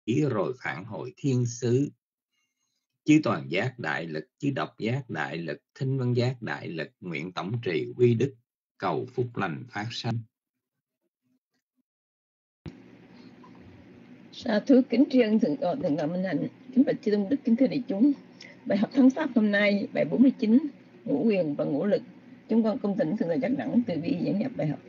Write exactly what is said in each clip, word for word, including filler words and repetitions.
rồi phản hồi thiên sứ. Chư toàn giác đại lực, chư độc giác đại lực, thinh văn giác đại lực, nguyện tổng trì quy đức, cầu phúc lành phát sanh. Sa thú kính tri ân thượng tọa thượng tọa Minh Hạnh, kính bạch chư tôn đức, kính thưa đại chúng. Bài học thắng pháp hôm nay bài bốn mươi chín, ngũ quyền và ngũ lực. Chúng con cung thỉnh thượng tọa Giác Đẳng từ bi giảng nhập bài học.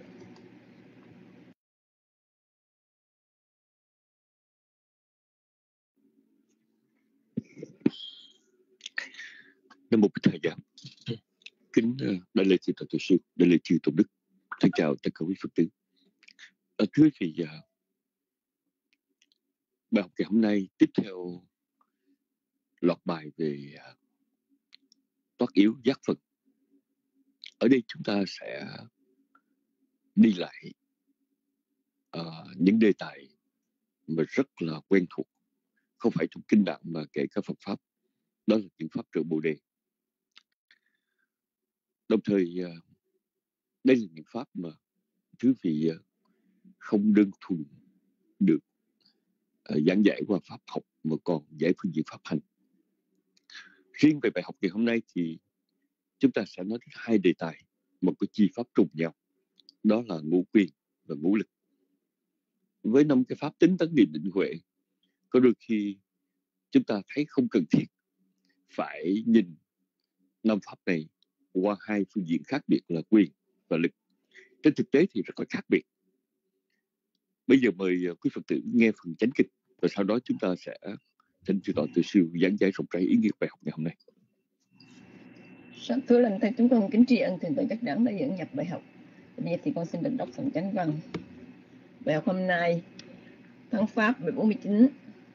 Nam mô Bích Thầy Giác. Kính đại lễ chư Tổ Tổ sư, đại lễ chư Tôn đức, thân chào tất cả quý Phật tử. À, thưa quý vị, bài học ngày hôm nay tiếp theo loạt bài về toát yếu giác Phật. Ở đây chúng ta sẽ đi lại uh, những đề tài mà rất là quen thuộc, không phải trong kinh đặng mà kể cả Phật pháp. Đó là những pháp trợ Bồ Đề. Đồng thời uh, đây là những pháp mà quý vị uh, không đơn thuần được uh, giảng giải qua pháp học mà còn giải phương diện pháp hành. Riêng về bài học ngày hôm nay thì chúng ta sẽ nói đến hai đề tài, một cái chi pháp trùng nhau, đó là ngũ quyền và ngũ lực. Với năm cái pháp tính tấn niệm định huệ, có đôi khi chúng ta thấy không cần thiết phải nhìn năm pháp này qua hai phương diện khác biệt là quyền và lực. Trên thực tế thì rất là khác biệt. Bây giờ mời quý Phật tử nghe phần chánh kinh, và sau đó chúng ta sẽ thỉnh chư tọa từ siêu giảng giải rộng rãi ý nghĩa bài học ngày hôm nay. Thưa lần thầy, chúng con kính tri ân thượng tọa Giác Đẳng đã dẫn nhập bài học. Bây giờ thì con xin được đọc phần chánh văn. Bài học hôm nay thắng pháp bài bốn mươi chín,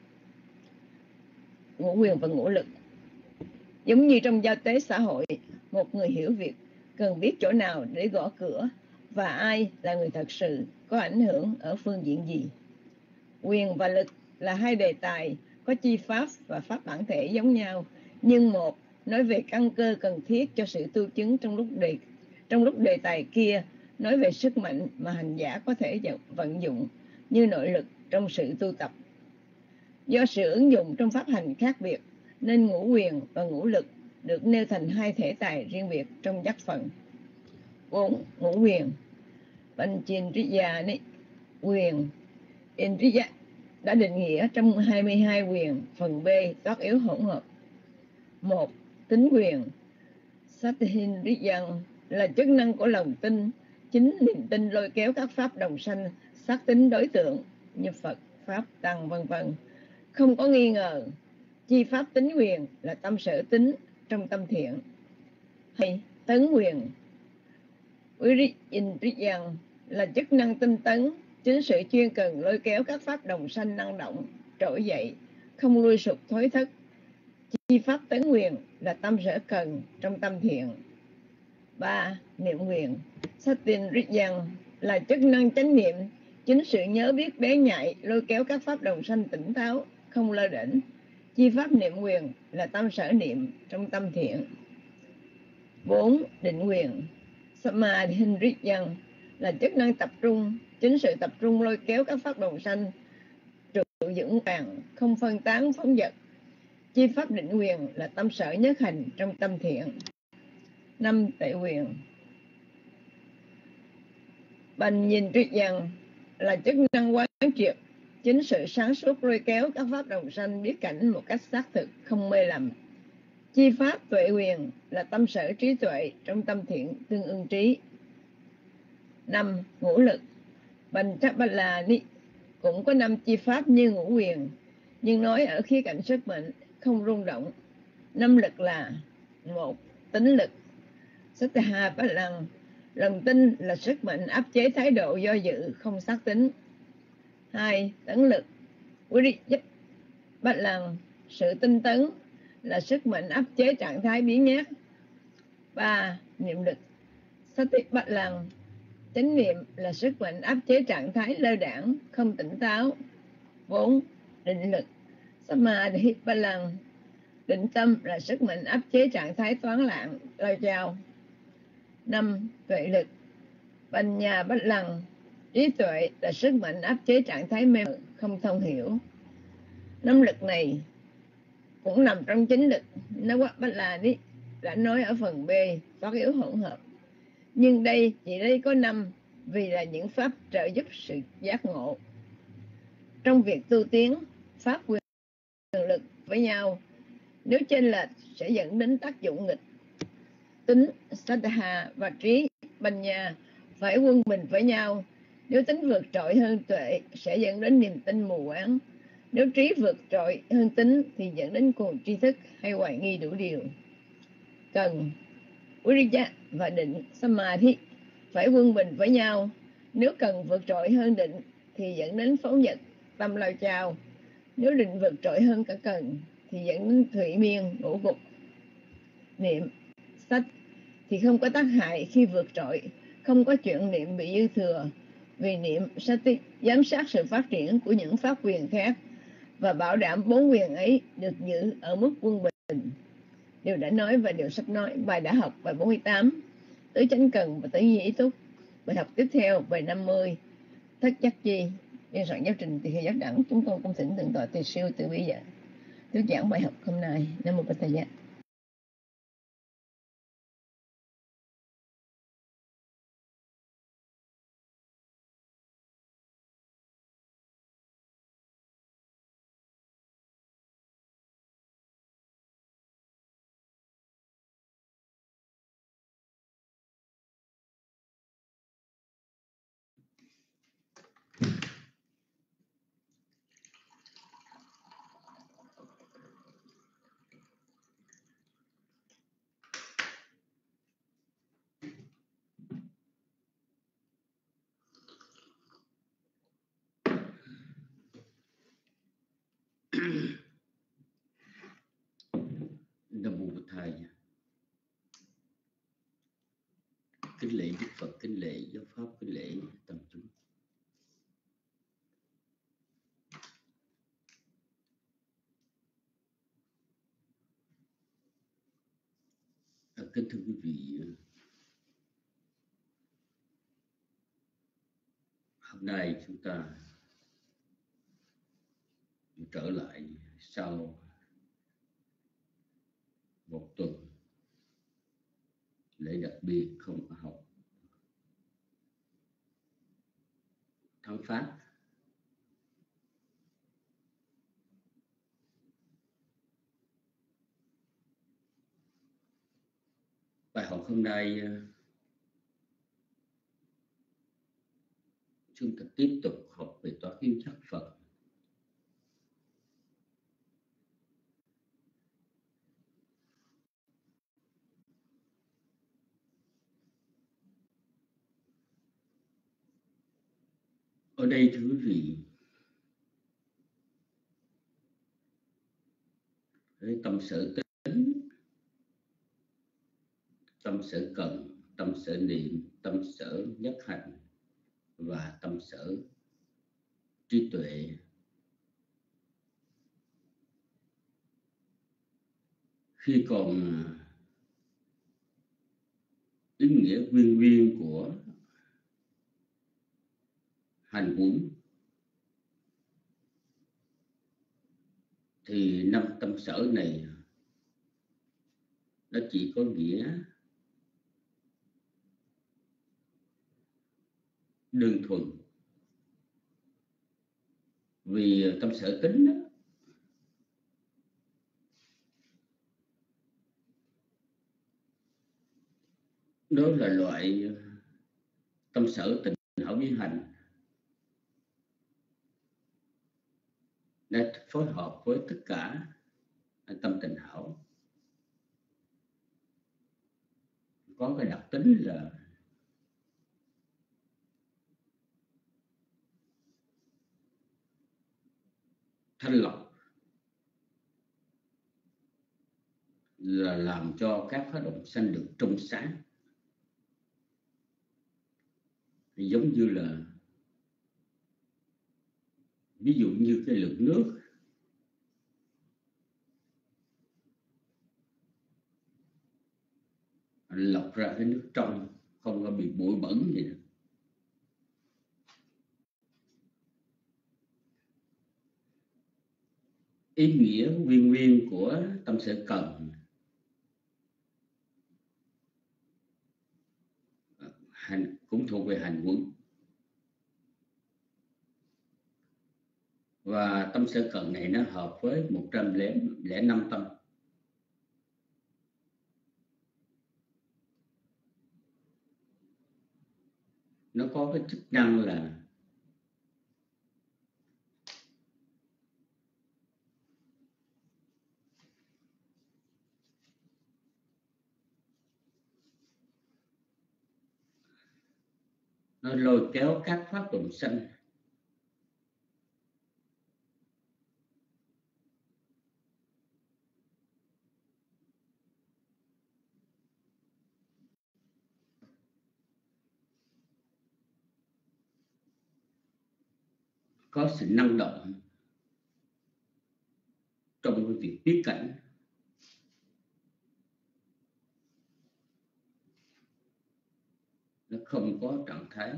ngũ quyền và ngũ lực. Giống như trong giao tế xã hội, một người hiểu việc cần biết chỗ nào để gõ cửa và ai là người thật sự có ảnh hưởng ở phương diện gì. Quyền và lực là hai đề tài có chi pháp và pháp bản thể giống nhau, nhưng một nói về căn cơ cần thiết cho sự tu chứng trong lúc đề trong lúc đề tài kia nói về sức mạnh mà hành giả có thể vận dụng như nội lực trong sự tu tập. Do sự ứng dụng trong pháp hành khác biệt nên ngũ quyền và ngũ lực được nêu thành hai thể tài riêng biệt trong giác phần. Bốn. Ngũ quyền. Panchindriya quyền. Indriya đã định nghĩa trong hai mươi hai quyền phần B toát yếu hỗn hợp. Một. Tính quyền. Sattindriya là chức năng của lòng tin, chính niềm tin lôi kéo các pháp đồng sanh xác tính đối tượng như Phật, Pháp, Tăng vân vân. Không có nghi ngờ, chi pháp tính quyền là tâm sở tính trong tâm thiện. Hay tấn quyền. Viridindriya là chức năng tinh tấn, chính sự chuyên cần lôi kéo các pháp đồng sanh năng động, trỗi dậy, không lui sụp thối thất. Chi pháp tấn quyền là tâm sở cần trong tâm thiện. Ba. Niệm quyền. Sattindriya là chức năng chánh niệm, chính sự nhớ biết bé nhạy lôi kéo các pháp đồng sanh tỉnh táo, không lơ đễnh. Chi pháp niệm quyền là tâm sở niệm trong tâm thiện. Bốn. Định quyền. Samadhindriya là chức năng tập trung, chính sự tập trung lôi kéo các pháp đồng sanh trụ vững vàng, không phân tán phóng dật. Chi pháp định quyền là tâm sở nhất hành trong tâm thiện. Năm. Tuệ quyền. Panchindriya là chức năng quán triệt, chính sự sáng suốt lôi kéo các pháp đồng sanh biết cảnh một cách xác thực, không mê lầm. Chi pháp tuệ quyền là tâm sở trí tuệ trong tâm thiện tương ưng trí. Năm. Ngũ lực. Panchapala cũng có năm chi pháp như ngũ quyền, nhưng nói ở khía cạnh sức mạnh, không rung động. Năm lực là: một. Tính lực. Sattha-pa-lăng, lòng tin là sức mạnh áp chế thái độ do dự, không xác tính. Hai. Tấn lực. Viridya-pa-lăng, sự tinh tấn là sức mạnh áp chế trạng thái biến nhát. Ba. Niệm lực. Sati-pa-lăng, chánh niệm là sức mạnh áp chế trạng thái lơ đãng, không tỉnh táo. Bốn. Định lực. Samadhi-pa-lăng, định tâm là sức mạnh áp chế trạng thái toán lạng, lao chao. Năm. Tuệ lực. Panya-pa-lăng, trí tuệ là sức mạnh áp chế trạng thái mê, không thông hiểu. Năm lực này cũng nằm trong chính lực. Nó quát Bách La Ni đã nói ở phần B, phát yếu hỗn hợp. Nhưng đây chỉ đây có năm, vì là những pháp trợ giúp sự giác ngộ. Trong việc tu tiến, pháp quyền lực với nhau, nếu chênh lệch sẽ dẫn đến tác dụng nghịch. Tính Saddha và trí Banya phải quân bình với nhau. Nếu tính vượt trội hơn tuệ sẽ dẫn đến niềm tin mù quáng. Nếu trí vượt trội hơn tính thì dẫn đến cuồng tri thức hay hoài nghi đủ điều. Cần Viriya và định Samadhi phải quân bình với nhau. Nếu cần vượt trội hơn định thì dẫn đến phóng dật, tâm lao chao. Nếu định vượt trội hơn cả cần thì dẫn đến thụy miên, ngũ gục. Niệm sách thì không có tác hại khi vượt trội, không có chuyện niệm bị dư thừa. Vì niệm sati giám sát sự phát triển của những pháp quyền khác và bảo đảm bốn quyền ấy được giữ ở mức quân bình. Điều đã nói và điều sắp nói. Bài đã học bài bốn mươi tám, tứ chánh cần và tứ nhi ý túc. Bài học tiếp theo bài năm mươi, thất chắc chi. Biên soạn giáo trình Tỳ Kheo Giác Đẳng. Chúng con cung thỉnh thượng tọa Tỳ Siêu Từ Bi Dạ thuyết giảng bài học hôm nay. Nam mô Bổn Thầy Giác. Nam mô Bổn Thầy. Kính lễ Đức Phật, kính lễ giáo pháp, kính lễ tăng chúng. À, kính thưa quý vị, hôm nay chúng ta trở lại sau một tuần lễ đặc biệt không có học tháng Pháp. Bài học hôm nay chúng ta tiếp tục học về tòa kim sắc Phật. Ở đây thưa quý vị, tâm sở tính, tâm sở cần, tâm sở niệm, tâm sở nhất hành và tâm sở trí tuệ khi còn ý nghĩa nguyên nguyên của hành huấn thì năm tâm sở này nó chỉ có nghĩa đơn thuần. Vì tâm sở tính đó, đó là loại tâm sở tình hảo vi hành đã phối hợp với tất cả tâm tình hảo, có cái đặc tính là thanh lọc, là làm cho các phát động sanh được trong sáng. Giống như là ví dụ như cái lượng nước lọc ra cái nước trong, không có bị bụi bẩn gì đó. ý nghĩa nguyên nguyên của tâm sở cần hành cũng thuộc về hành quẩn, và tâm sở cần này nó hợp với một trăm lẻ năm tâm. Nó có cái chức năng là nó lôi kéo các pháp đồng sanh có sự năng động trong cái việc biết cảnh. Nó không có trạng thái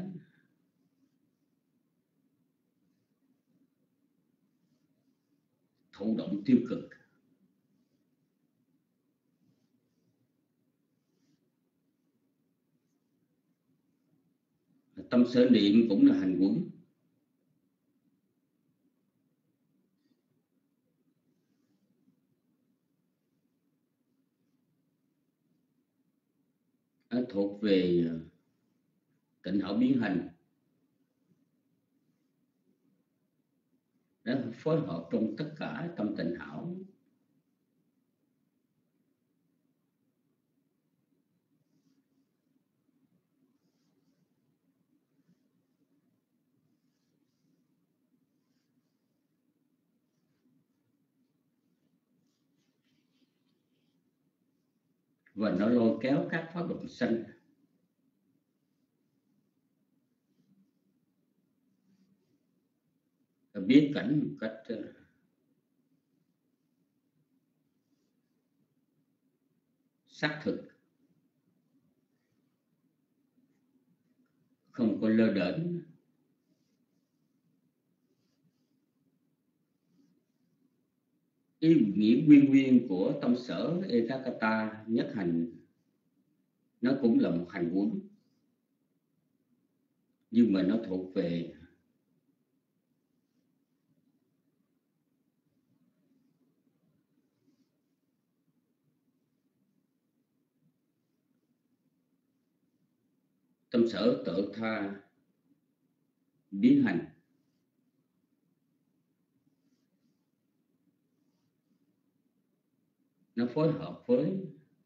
thụ động tiêu cực. Tâm sở niệm cũng là hành quẩn. Nó thuộc về tịnh hảo biến hành. Nó phối hợp trong tất cả tâm tịnh hảo. Và nó lôi kéo các pháp đồng sanh biết cảnh một cách xác thực, không có lơ đễnh. Ý nghĩa nguyên nguyên của tâm sở Ekakata nhất hành nó cũng là một hành quẩn, nhưng mà nó thuộc về tâm sở tự tha biến hành. Nó phối hợp với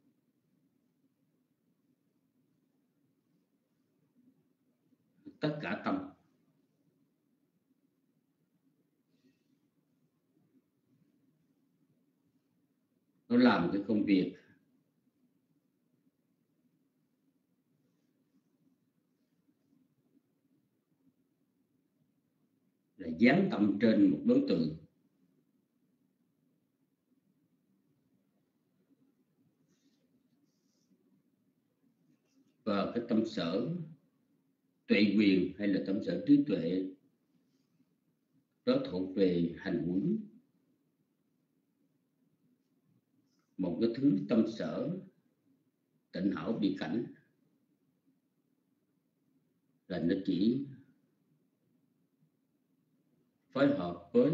tất cả tâm. Nó làm cái công việc là dán tâm trên một đối tượng. Và cái tâm sở tuệ quyền hay là tâm sở trí tuệ đó thuộc về hành quẩn. Một cái thứ tâm sở tịnh hảo bị cảnh là nó chỉ phối hợp với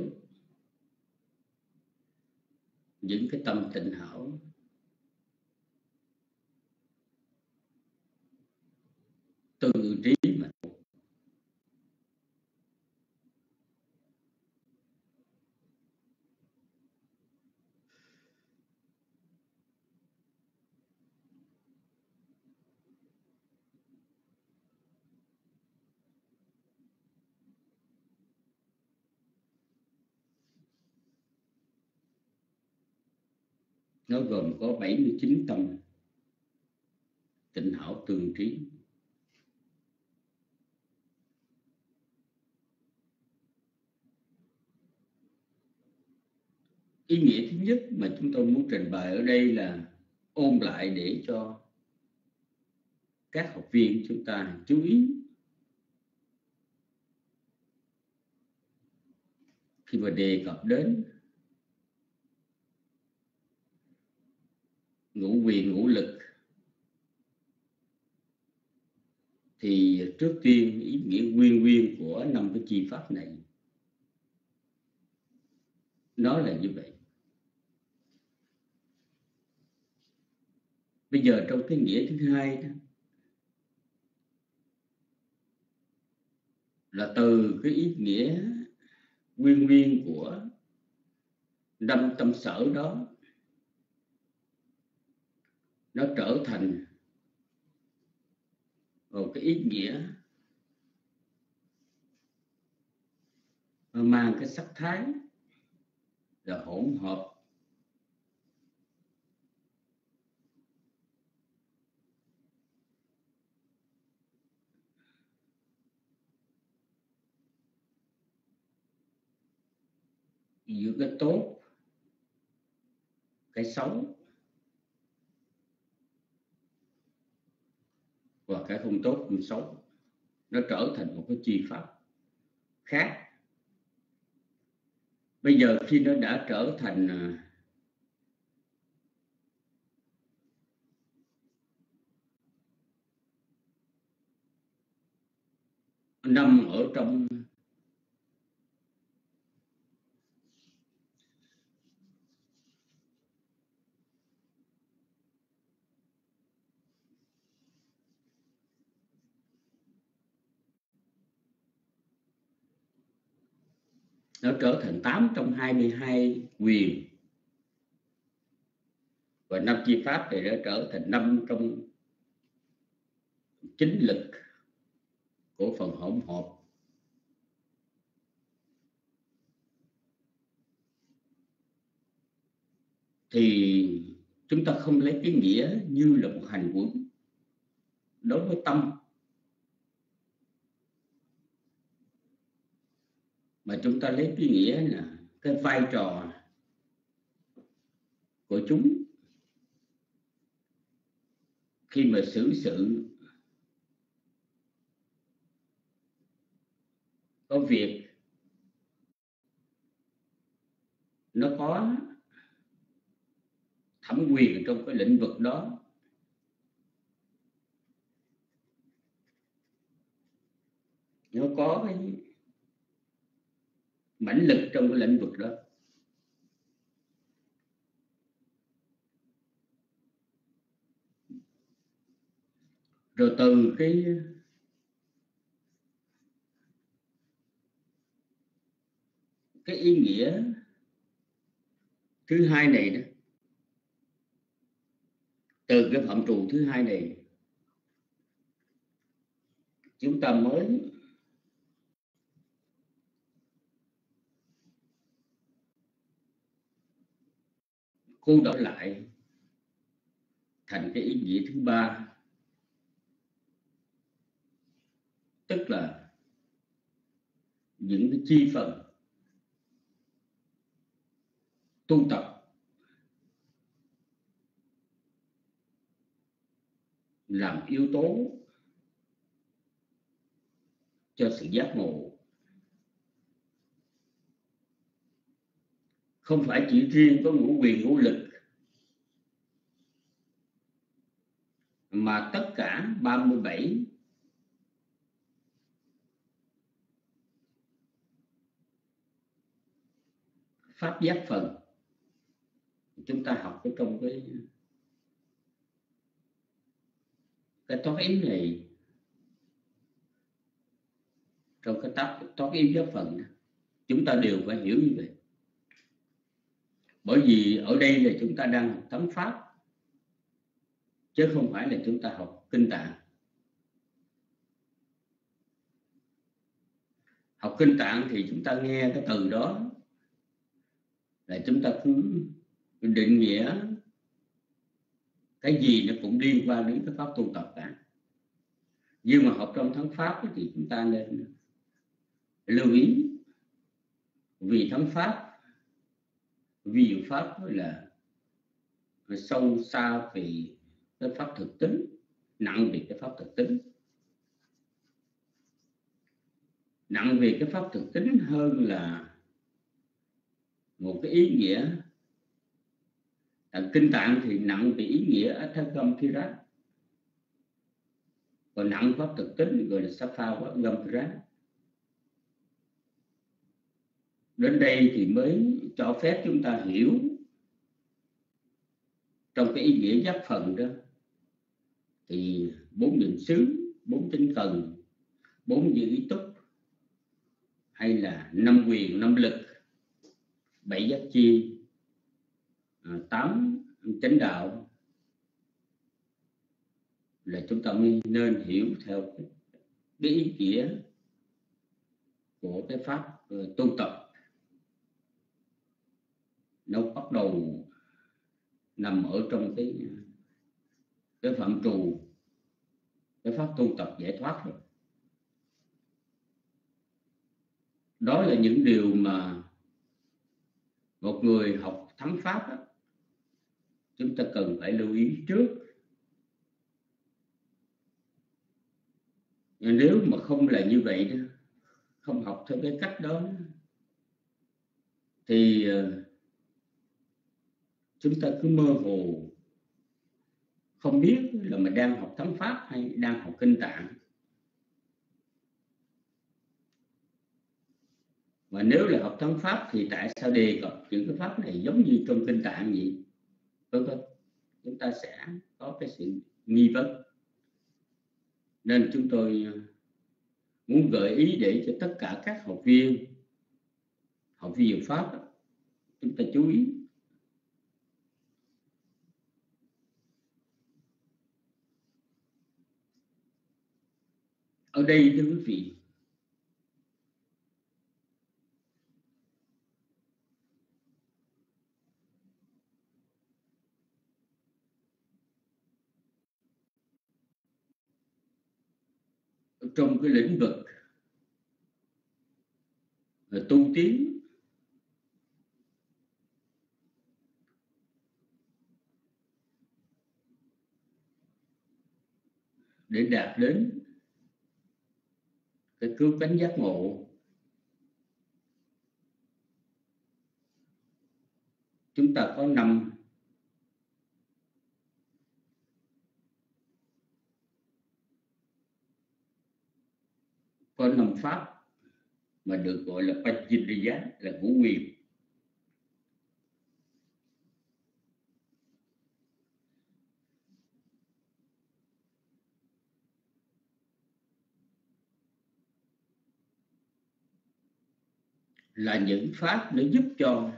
những cái tâm tịnh hảo từ trí mà. Nó gồm có bảy mươi chín tâm tịnh hảo tương trí. Ý nghĩa thứ nhất mà chúng tôi muốn trình bày ở đây là ôn lại để cho các học viên chúng ta chú ý khi mà đề cập đến ngũ quyền ngũ lực thì trước tiên ý nghĩa nguyên nguyên của năm cái chi pháp này nó là như vậy. Bây giờ trong cái nghĩa thứ hai đó, là từ cái ý nghĩa nguyên nguyên của năm tâm sở đó, nó trở thành một cái ý nghĩa mang cái sắc thái là hỗn hợp giữa cái tốt, cái xấu và cái không tốt không xấu, nó trở thành một cái chi pháp khác. Bây giờ khi nó đã trở thành nằm ở trong nó trở thành tám trong hai mươi hai quyền, và năm chi pháp thì nó trở thành năm trong chính lực của phần hỗn hợp. Thì chúng ta không lấy cái nghĩa như là một hành quẩn đối với tâm, mà chúng ta lấy cái nghĩa là cái vai trò của chúng khi mà xử sự có việc nó có thẩm quyền trong cái lĩnh vực đó, nó có cái mãnh lực trong cái lĩnh vực đó, rồi từ cái cái ý nghĩa thứ hai này đó, từ cái phạm trù thứ hai này chúng ta mới cô đọc lại thành cái ý nghĩa thứ ba, tức là những cái chi phần tu tập làm yếu tố cho sự giác ngộ, không phải chỉ riêng có ngũ quyền ngũ lực, mà tất cả ba mươi bảy pháp giác phần. Chúng ta học ở trong cái cái toán yếm này, trong cái tác toán yếm giác phần, chúng ta đều phải hiểu như vậy. Bởi vì ở đây là chúng ta đang học thấm pháp, chứ không phải là chúng ta học kinh tạng. Học kinh tạng thì chúng ta nghe cái từ đó là chúng ta cứ định nghĩa cái gì nó cũng liên quan đến cái pháp tu tập cả. Nhưng mà học trong thắng pháp thì chúng ta nên lưu ý, vì thắng pháp, vì diệu pháp là sâu xa về cái pháp thực tính, nặng về cái pháp thực tính, nặng về cái pháp thực tính hơn là một cái ý nghĩa Kinh Tạng thì nặng về ý nghĩa Atthagambhira, còn nặng pháp thực tính gọi là Sappavagambhira. Đến đây thì mới cho phép chúng ta hiểu trong cái ý nghĩa giác phần đó thì bốn niệm xứ, bốn tinh cần, bốn như ý túc, hay là năm quyền, năm lực, bảy giác chi, tám chánh đạo là chúng ta mới nên hiểu theo cái ý nghĩa của cái pháp tu tập. Nó bắt đầu nằm ở trong cái cái phạm trù cái pháp tu tập giải thoát rồi. Đó là những điều mà một người học thắng pháp đó, chúng ta cần phải lưu ý trước. Nếu mà không là như vậy đó, không học theo cái cách đó thì chúng ta cứ mơ hồ, không biết là mình đang học thắng pháp hay đang học kinh tạng. Và nếu là học thắng pháp thì tại sao đề cập những cái pháp này giống như trong kinh tạng vậy? Vâng vâng, chúng ta sẽ có cái sự nghi vấn. Nên chúng tôi muốn gợi ý để cho tất cả các học viên, học viên Diệu Pháp, chúng ta chú ý. Ở đây thưa quý vị, trong cái lĩnh vực tu tiến để đạt đến cái cứu cánh giác ngộ, chúng ta có năm có năm pháp mà được gọi là Panchindriya, là ngũ quyền. Là những pháp để giúp cho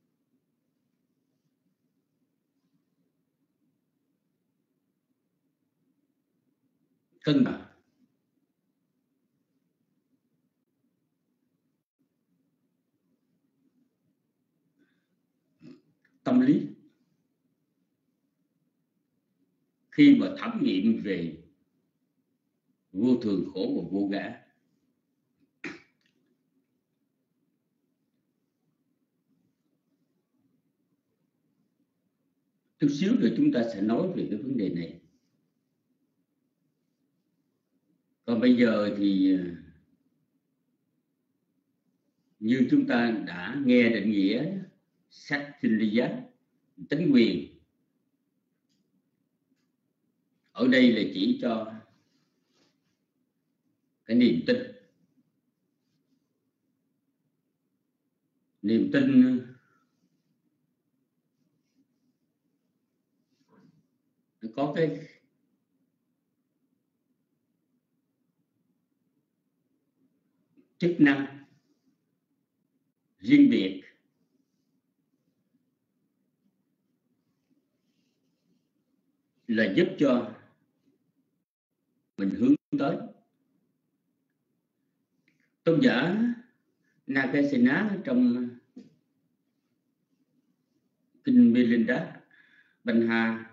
cân bằng tâm lý khi mà thẩm nghiệm về vô thường, khổ và vô ngã. Chút xíu rồi chúng ta sẽ nói về cái vấn đề này. Còn bây giờ thì như chúng ta đã nghe định nghĩa Sattindriya, tính quyền, ở đây là chỉ cho cái niềm tin. Niềm tin có cái chức năng riêng biệt là giúp cho mình hướng tới. Tôn giả Nagasena trong kinh Milinda Banja,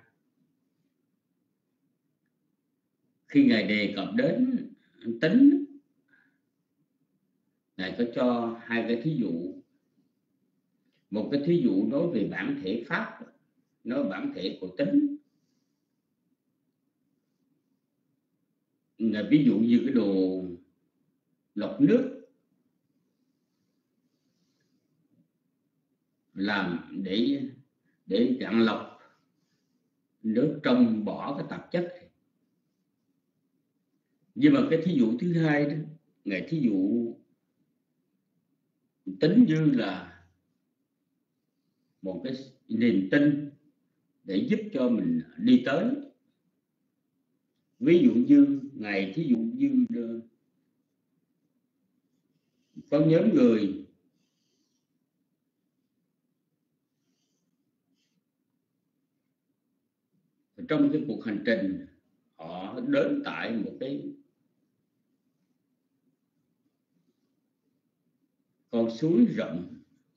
khi Ngài đề cập đến tính, Ngài có cho hai cái thí dụ. Một cái thí dụ nói về bản thể pháp, nói bản thể của tính. Ngài ví dụ như cái đồ lọc nước làm để để gạn lọc nước trong bỏ cái tạp chất. Nhưng mà cái thí dụ thứ hai đó, Ngài thí dụ tính như là một cái niềm tin để giúp cho mình đi tới. Ví dụ như Ngài thí dụ như có nhóm người trong cái cuộc hành trình, họ đến tại một cái con suối rộng,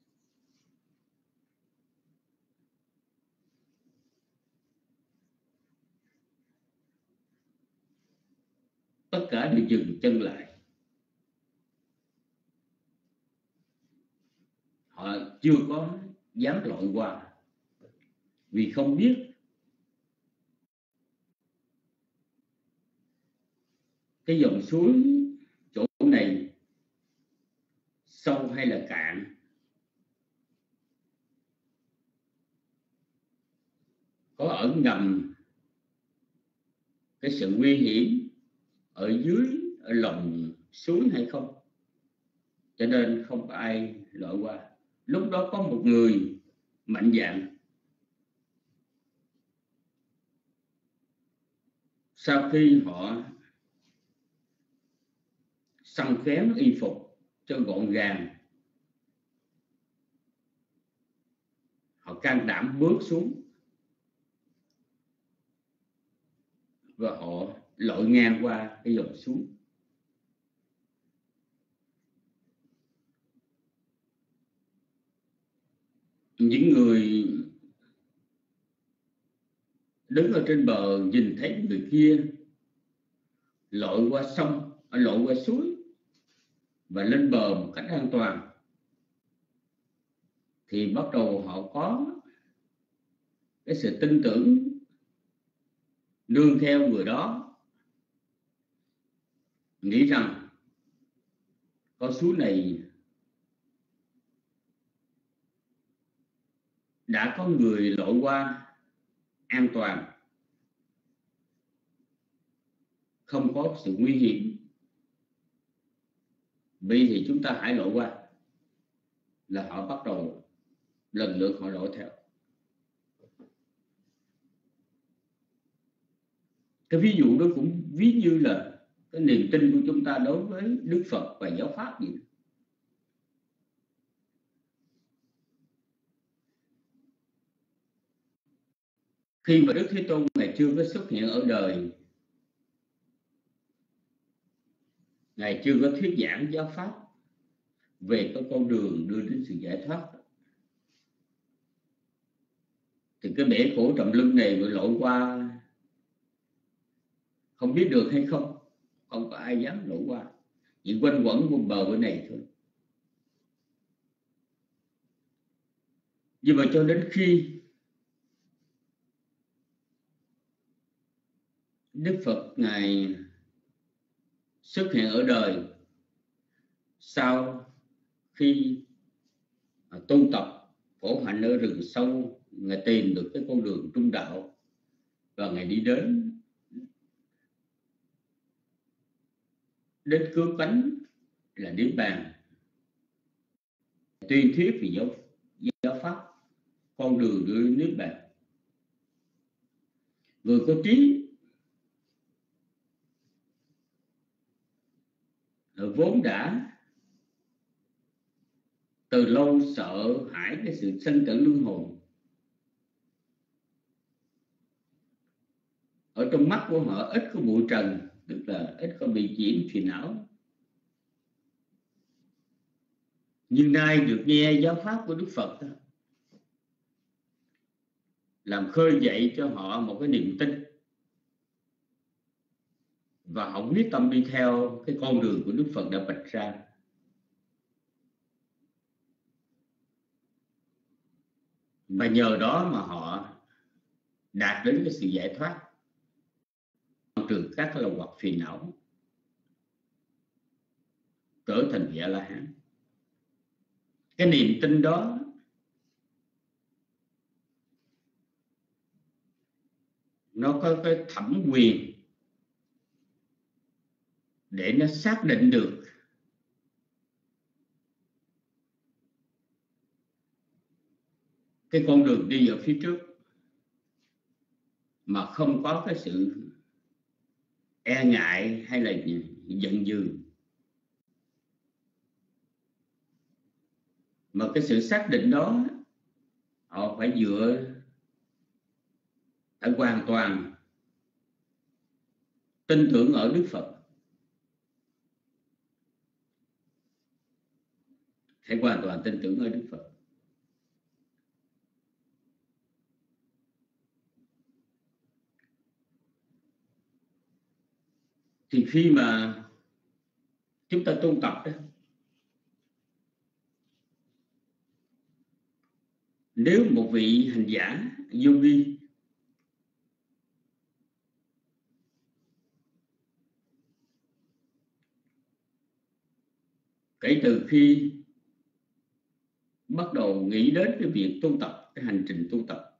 tất cả đều dừng chân lại. Họ chưa có dám lội qua vì không biết cái dòng suối chỗ này sâu hay là cạn, có ẩn ngầm cái sự nguy hiểm ở dưới, ở lòng suối hay không. Cho nên không có ai lội qua. Lúc đó có một người mạnh dạn, sau khi họ xăm khém y phục cho gọn gàng, họ can đảm bước xuống và họ lội ngang qua cái dòng suối. Những người đứng ở trên bờ nhìn thấy người kia lội qua sông, lội qua suối và lên bờ một cách an toàn, thì bắt đầu họ có cái sự tin tưởng nương theo người đó, nghĩ rằng con suối này đã có người lội qua an toàn, không có sự nguy hiểm, vì thì chúng ta hãy lội qua. Là họ bắt đầu lần lượt họ lội theo. Cái ví dụ đó cũng ví như là cái niềm tin của chúng ta đối với Đức Phật và giáo pháp gì. Khi mà Đức Thế Tôn Ngài chưa có xuất hiện ở đời, Ngài chưa có thuyết giảng giáo pháp về cái con đường đưa đến sự giải thoát, thì cái bể khổ trầm luân này mà lội qua không biết được hay không, không có ai dám lội qua, chỉ quanh quẩn bên bờ bên này thôi. Nhưng mà cho đến khi Đức Phật Ngài xuất hiện ở đời, sau khi tu tập khổ hạnh ở rừng sâu, Ngài tìm được cái con đường trung đạo và Ngài đi đến đến cứu cánh là Niết Bàn, tuyên thuyết về giáo, giáo pháp, con đường đưa đến Niết Bàn. Người có trí vốn đã từ lâu sợ hãi cái sự sanh tử luân hồi, ở trong mắt của họ ít có bụi trần, tức là ít có bị nhiễm phiền não. Nhưng nay được nghe giáo pháp của Đức Phật làm khơi dậy cho họ một cái niềm tin, và họ quyết tâm đi theo cái con đường của Đức Phật đã vạch ra. Và nhờ đó mà họ đạt đến cái sự giải thoát, trừ các cái lậu hoặc phiền não, trở thành vị A-la-hán. Cái niềm tin đó nó có cái thẩm quyền để nó xác định được cái con đường đi ở phía trước mà không có cái sự e ngại hay là giận dữ, mà cái sự xác định đó họ phải dựa phải hoàn toàn tin tưởng ở Đức Phật, phải hoàn toàn tin tưởng ở Đức Phật. Thì khi mà chúng ta tu tập đó, nếu một vị hành giả yogi kể từ khi bắt đầu nghĩ đến cái việc tu tập, cái hành trình tu tập,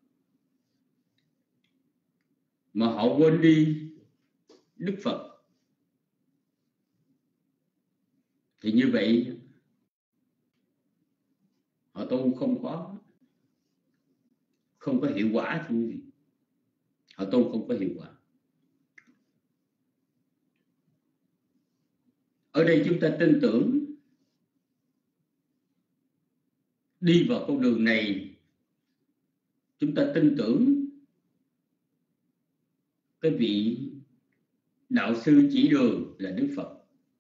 mà họ quên đi Đức Phật, thì như vậy họ tu không có không có hiệu quả. Họ tu không có hiệu quả. Ở đây chúng ta tin tưởng đi vào con đường này, chúng ta tin tưởng cái vị đạo sư chỉ đường là Đức Phật.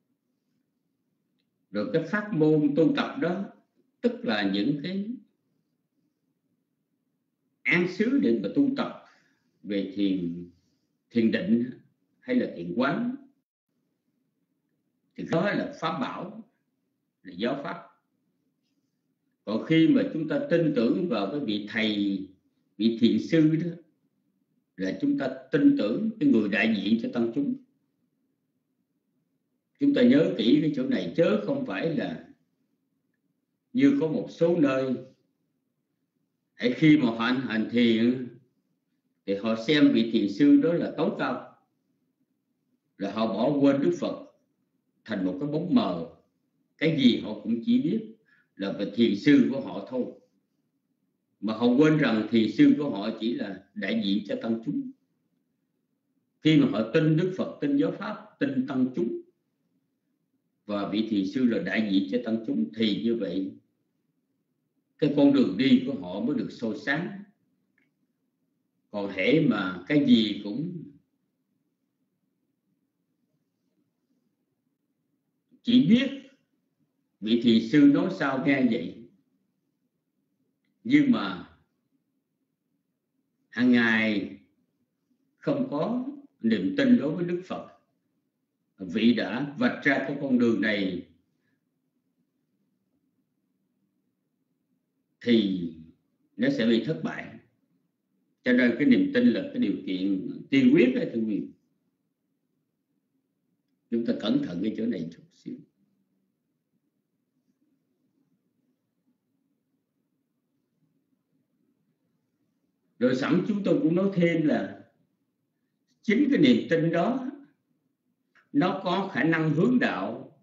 Rồi cái pháp môn tu tập đó, tức là những cái án xứ để mà tu tập về thiền thiền định hay là thiền quán, thì đó là pháp bảo, là giáo pháp. Còn khi mà chúng ta tin tưởng vào cái vị thầy, vị thiền sư đó, là chúng ta tin tưởng cái người đại diện cho tăng chúng. Chúng ta nhớ kỹ cái chỗ này, chớ không phải là như có một số nơi hãy khi mà họ hành, hành thiền thì họ xem vị thiền sư đó là tối cao, là họ bỏ quên Đức Phật thành một cái bóng mờ. Cái gì họ cũng chỉ biết là về thiền sư của họ thôi, mà họ quên rằng thiền sư của họ chỉ là đại diện cho tăng chúng. Khi mà họ tin Đức Phật, tin giáo pháp, tin tăng chúng, và vị thiền sư là đại diện cho tăng chúng, thì như vậy cái con đường đi của họ mới được soi sáng. Còn hễ mà cái gì cũng chỉ biết vị thiền sư nói sao nghe vậy, nhưng mà hàng ngày không có niềm tin đối với Đức Phật, vị đã vạch ra cái con đường này, thì nó sẽ bị thất bại. Cho nên cái niềm tin là cái điều kiện tiên quyết đấy thưa quý vị. Chúng ta cẩn thận cái chỗ này chút xíu. Rồi sẵn chúng tôi cũng nói thêm là chính cái niềm tin đó nó có khả năng hướng đạo,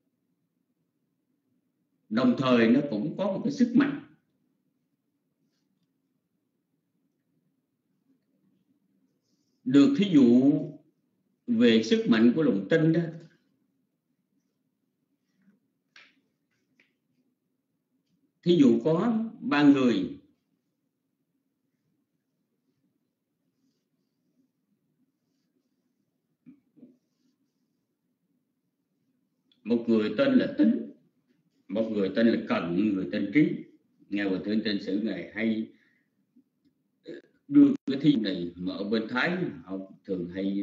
đồng thời nó cũng có một cái sức mạnh. Được thí dụ về sức mạnh của lòng tin đó, thí dụ có ba người một người tên là Tính, một người tên là Cần, một người tên Trí. Nghe Hòa Thượng Tên Sử Ngài hay đưa cái thí dụ này, mà ở bên Thái họ thường hay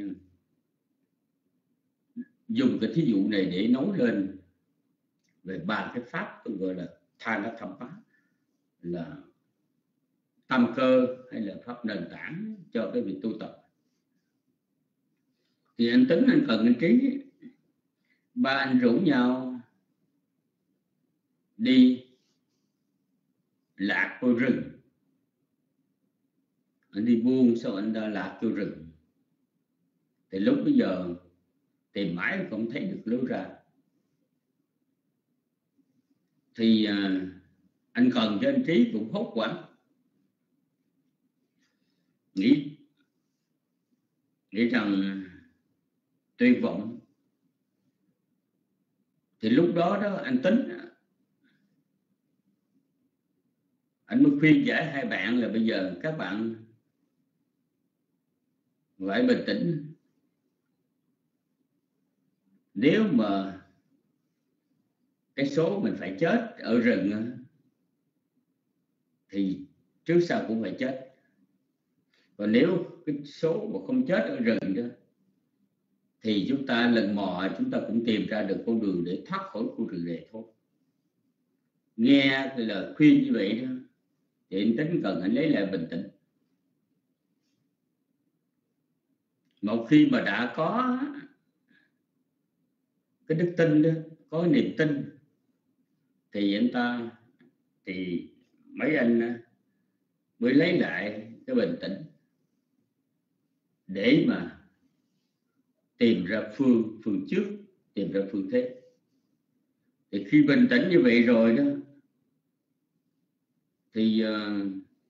dùng cái thí dụ này để nói lên về ba cái pháp gọi là Thanakampa, là tâm cơ hay là pháp nền tảng cho cái việc tu tập. Thì anh Tính, anh Cần, anh Trí, ba anh rủ nhau đi lạc vô rừng, anh đi buôn sao anh đã lạc vô rừng, thì lúc bây giờ tìm mãi không thấy được lối ra, thì à, anh Cần với anh Trí cũng hốt hoảng, nghĩ nghĩ rằng tuyệt vọng. Thì lúc đó đó anh Tính anh mới khuyên giải hai bạn là bây giờ các bạn phải bình tĩnh. Nếu mà cái số mình phải chết ở rừng thì trước sau cũng phải chết. Và nếu cái số mà không chết ở rừng đó thì chúng ta lần mò chúng ta cũng tìm ra được con đường để thoát khỏi khu rừng này thôi. Nghe cái lời khuyên như vậy đó thì anh Tính cần anh lấy lại bình tĩnh. Một khi mà đã có cái đức tin đó, có niềm tin thì anh ta thì mấy anh mới lấy lại cái bình tĩnh để mà tìm ra phương phương trước, tìm ra phương thế. Thì khi bình tĩnh như vậy rồi đó thì uh,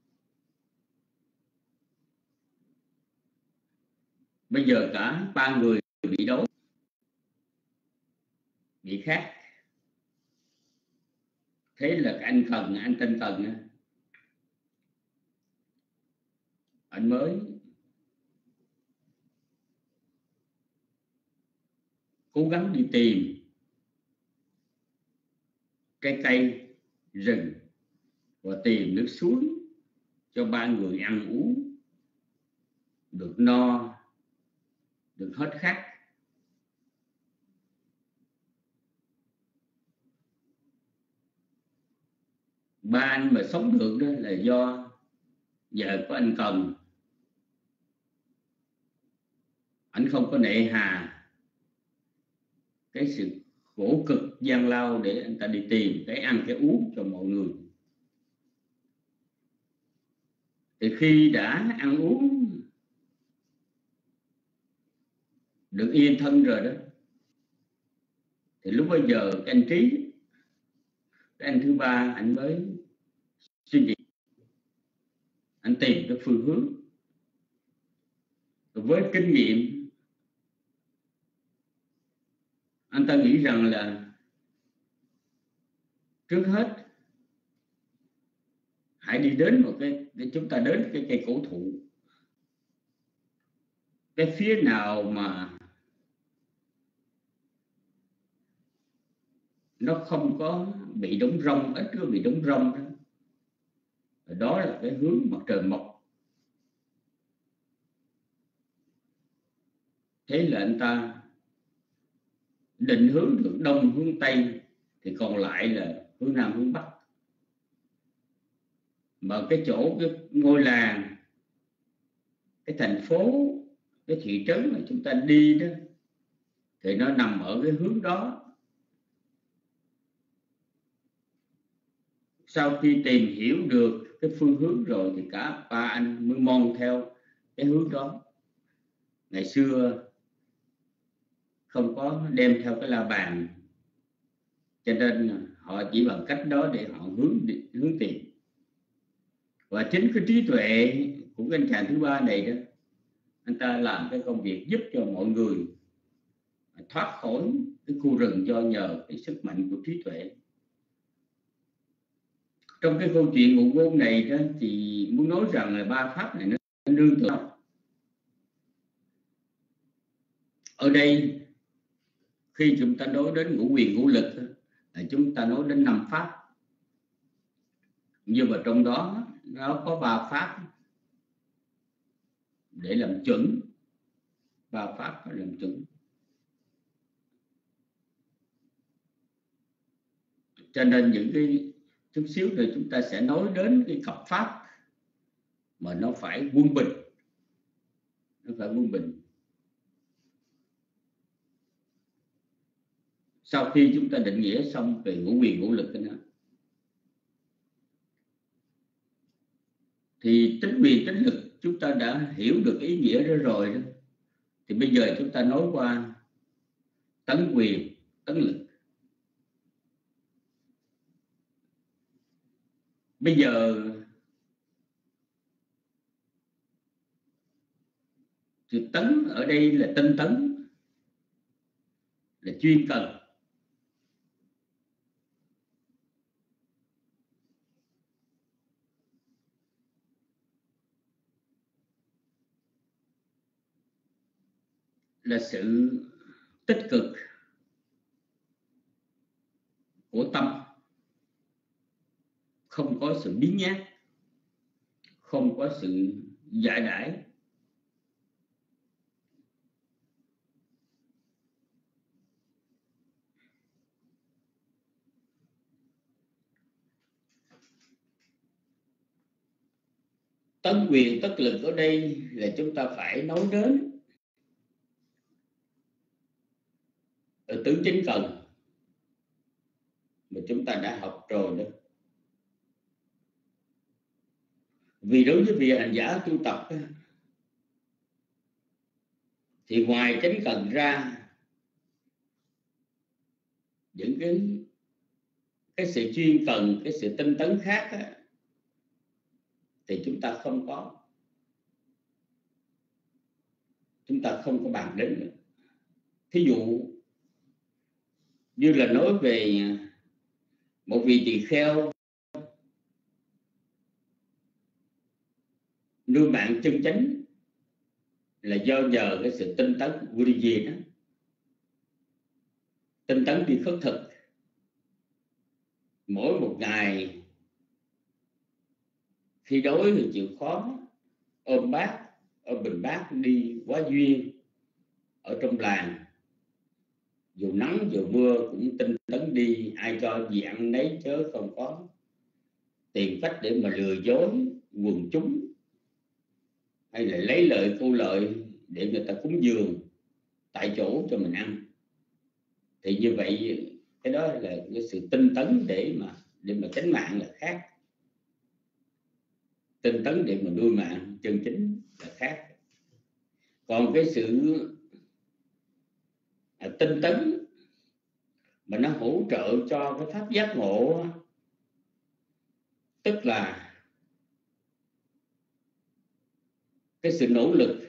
bây giờ cả ba người bị đấu, bị khác. Thế là anh Cần, anh tên Cần, anh mới cố gắng đi tìm cái cây rừng và tìm nước suối cho ba người ăn uống được no, được hết khát. Ba anh mà sống được đó là do vợ của anh Cần, anh không có nệ hà cái sự khổ cực gian lao để anh ta đi tìm cái ăn cái uống cho mọi người. Thì khi đã ăn uống được yên thân rồi đó thì lúc bây giờ cái anh Trí, cái anh thứ ba, anh mới suy nghĩ, anh tìm cái phương hướng. Với kinh nghiệm anh ta nghĩ rằng là trước hết hãy đi đến một cái, để chúng ta đến cái cây cổ thụ, cái phía nào mà nó không có bị đóng rông, ít có bị đóng rông đó, đó là cái hướng mặt trời mọc. Thế là anh ta định hướng được đông hướng tây thì còn lại là hướng nam hướng bắc. Mà cái chỗ cái ngôi làng, cái thành phố, cái thị trấn mà chúng ta đi đó thì nó nằm ở cái hướng đó. Sau khi tìm hiểu được cái phương hướng rồi thì cả ba anh mới mon theo cái hướng đó. Ngày xưa không có đem theo cái la bàn, cho nên họ chỉ bằng cách đó để họ hướng hướng tìm. Và chính cái trí tuệ của cái anh chàng thứ ba này đó, anh ta làm cái công việc giúp cho mọi người thoát khỏi cái khu rừng do nhờ cái sức mạnh của trí tuệ. Trong cái câu chuyện ngụ ngôn này đó thì muốn nói rằng là ba pháp này nó nương tựa. Ở đây khi chúng ta nói đến ngũ quyền ngũ lực là chúng ta nói đến năm pháp, nhưng mà trong đó nó có ba pháp để làm chuẩn, ba pháp để làm chuẩn. Cho nên những cái chút xíu rồi chúng ta sẽ nói đến cái cặp pháp mà nó phải quân bình, nó phải quân bình. Sau khi chúng ta định nghĩa xong về ngũ quyền ngũ lực đó, thì tính quyền tính lực chúng ta đã hiểu được ý nghĩa đó rồi đó, thì bây giờ chúng ta nói qua tấn quyền, tấn lực. Bây giờ thì tấn ở đây là tinh tấn, là chuyên cần. Là sự tích cực của tâm, không có sự biến nhát, không có sự giải đãi. Tấn quyền tất lực ở đây là chúng ta phải nói đến ở tứ chính cần mà chúng ta đã học rồi đó. Vì đối với vị hành giả tu tập thì ngoài chánh cần ra, những cái cái sự chuyên cần, cái sự tinh tấn khác á, thì chúng ta không có, chúng ta không có bàn đến nữa. Thí dụ như là nói về một vị tỳ kheo nuôi mạng chân chánh là do nhờ cái sự tinh tấn của Viriya đó, tinh tấn đi khất thực, mỗi một ngày khi đói thì chịu khó ôm bát, ôm bình bát đi quá duyên ở trong làng, dù nắng dù mưa cũng tinh tấn đi, ai cho gì ăn nấy chớ không có tìm cách để mà lừa dối quần chúng hay là lấy lợi câu lợi để người ta cúng dường tại chỗ cho mình ăn. Thì như vậy cái đó là cái sự tinh tấn để mà để mà tránh mạng là khác, tinh tấn để mà nuôi mạng chân chính là khác. Còn cái sự à, tinh tấn mà nó hỗ trợ cho cái pháp giác ngộ, tức là cái sự nỗ lực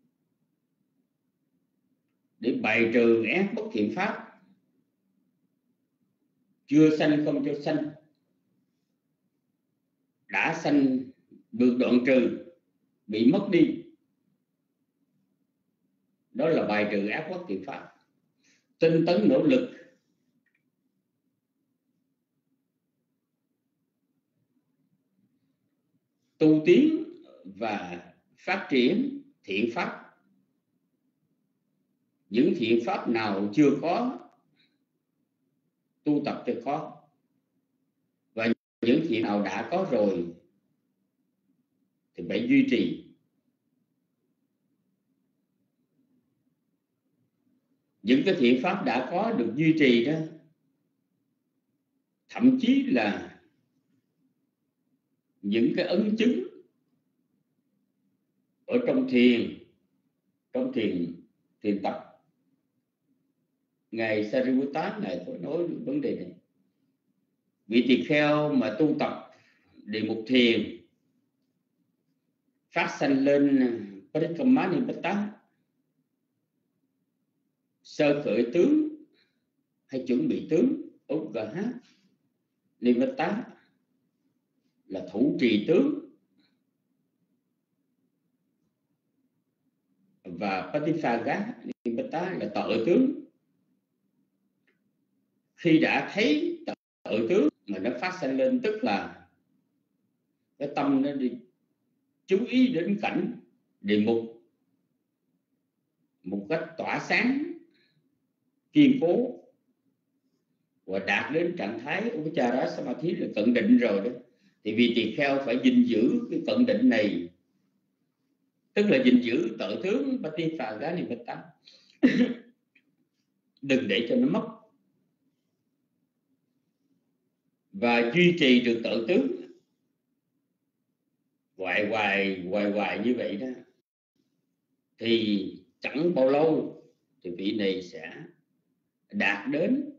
để bài trừ ác bất thiện pháp, chưa sanh không cho sanh, đã sanh được đoạn trừ, bị mất đi, đó là bài trừ ác bất thiện pháp. Tinh tấn nỗ lực tu tiến và phát triển thiện pháp. Những thiện pháp nào chưa có, tu tập cho có, và những thiện nào đã có rồi thì phải duy trì. Những cái thiện pháp đã có được duy trì đó, thậm chí là những cái ấn chứng ở trong thiền, trong thiền thiền tập, ngài Sariputta ngài có nói được vấn đề này. Vị tỳ kheo mà tu tập đề mục thiền phát sanh lên Parikamanipatta, sơ khởi tướng hay chuẩn bị tướng, Ugaha Nipatta là thủ trì tướng, và Patisaga Nipatta là tợ tướng. Khi đã thấy tợ tướng mà nó phát sanh lên, tức là cái tâm nó đi chú ý đến cảnh đề mục một cách tỏa sáng, kiên cố, và đạt đến trạng thái Upachara Samadhi là cận định rồi đó, thì vị tỳ kheo phải gìn giữ cái cận định này, tức là gìn giữ tự tướng Patisaga Nipatta, đừng để cho nó mất, và duy trì được tự tướng hoài hoài hoài hoài như vậy đó, thì chẳng bao lâu thì vị này sẽ đạt đến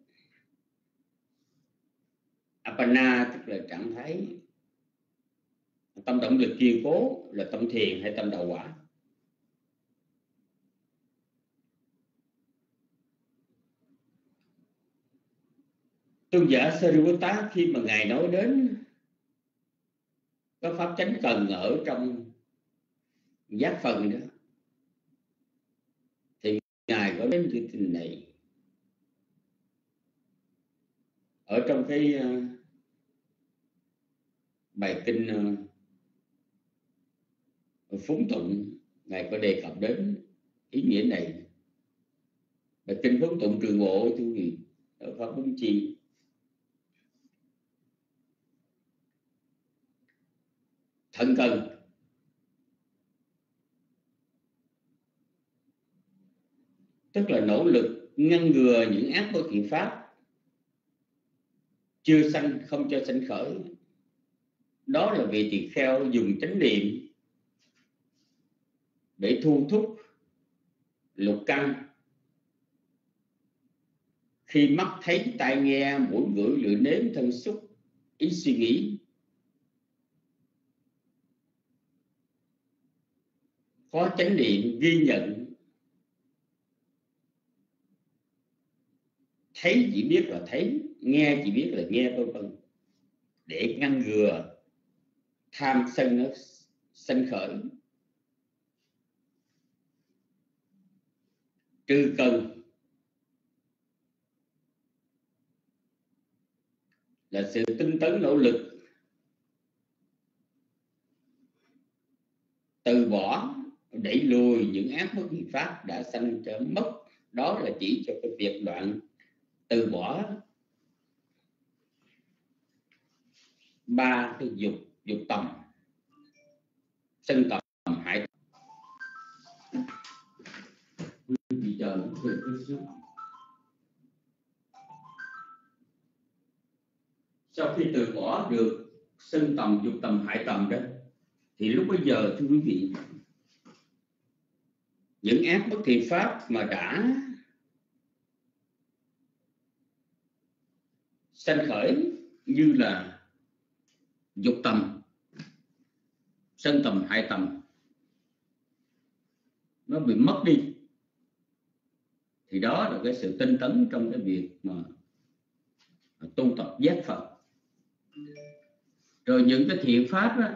Apana, tức là trạng thái tâm động lực kiên cố, là tâm thiền hay tâm đạo quả. Tôn giả Sariputta khi mà ngài nói đến có pháp chánh cần ở trong giác phần đó, thì ngài có đến chương trình này ở trong cái uh, bài kinh uh, phúng tụng, ngài có đề cập đến ý nghĩa này. Bài kinh phúng tụng trường bộ chú gì ở pháp bốn chi. Thân cần tức là nỗ lực ngăn ngừa những ác bất thiện pháp chưa sanh, không cho sanh khởi. Đó là vị tỳ kheo dùng chánh niệm để thu thúc lục căn. Khi mắt thấy, tai nghe, mũi ngửi, lưỡi nếm, thân xúc, ý suy nghĩ, có chánh niệm ghi nhận. Thấy chỉ biết là thấy, nghe chỉ biết là nghe, vân vân, để ngăn ngừa tham sân nó sanh khởi. Trừ cần là sự tinh tấn nỗ lực từ bỏ, đẩy lùi những ác bất thiện pháp đã sanh trở mất. Đó là chỉ cho cái việc đoạn từ bỏ ba cái dục dục tầm, sân tầm, hại tầm. Sau khi từ bỏ được sân tầm, dục tầm, hại tầm đó, thì lúc bấy giờ thưa quý vị, những ác bất thiện pháp mà đã sanh khởi như là dục tầm, sân tầm, hại tầm, nó bị mất đi, thì đó là cái sự tinh tấn trong cái việc mà tu tập giác Phật. Rồi những cái thiện pháp đó,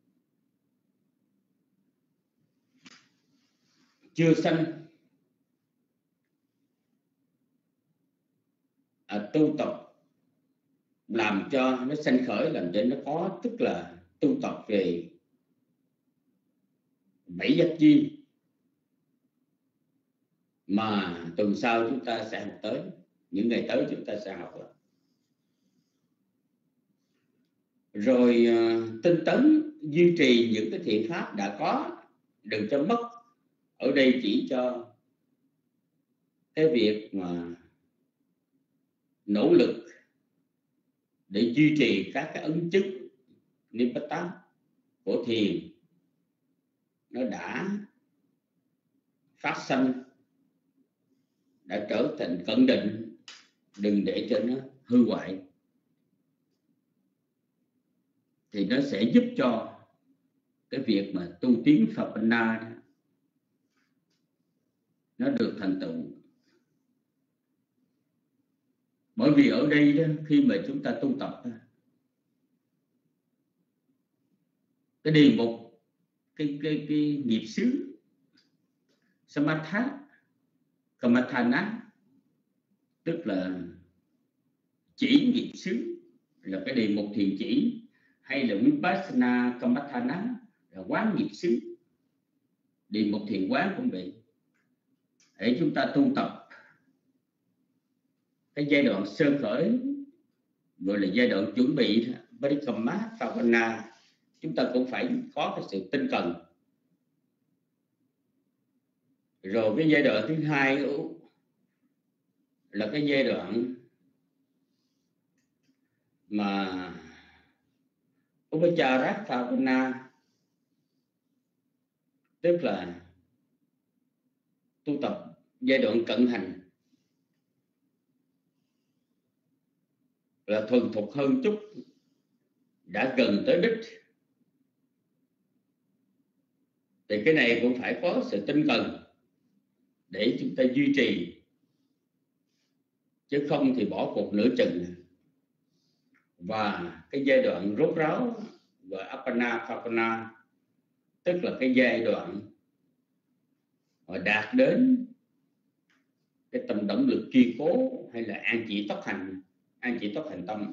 chưa sanh, à, tu tập làm cho nó sanh khởi, làm cho nó có, tức là tu tập về bảy giác chi mà tuần sau chúng ta sẽ học tới, những ngày tới chúng ta sẽ học. Rồi uh, tinh tấn duy trì những cái thiện pháp đã có, đừng cho mất. Ở đây chỉ cho cái việc mà nỗ lực để duy trì các cái ấn chứng Nibbata của thiền nó đã phát sanh, đã trở thành cận định, đừng để cho nó hư hoại, thì nó sẽ giúp cho cái việc mà tu tiến Phapana nó được thành tựu. Bởi vì ở đây đó, khi mà chúng ta tu tập, cái đề mục, cái cái cái nghiệp xứ Samatha, Kamathana, tức là chỉ nghiệp xứ, là cái đề mục thiền chỉ, hay là Vipassana Kamathana là quán nghiệp xứ, đề mục thiền quán cũng vậy. Để chúng ta tu tập cái giai đoạn sơ khởi, gọi là giai đoạn chuẩn bị Parikamma Bhavana, chúng ta cũng phải có cái sự tinh cần. Rồi cái giai đoạn thứ hai là cái giai đoạn mà Upachara Bhavana, tức là tu tập giai đoạn cận hành là thuần thục hơn chút, đã gần tới đích, thì cái này cũng phải có sự tinh cần để chúng ta duy trì, chứ không thì bỏ cuộc nửa chừng. Và cái giai đoạn rốt ráo và Apana Papana, tức là cái giai đoạn mà đạt đến cái tâm động lực kiên cố, hay là an chỉ tốc hành, an chỉ tốc hành tâm,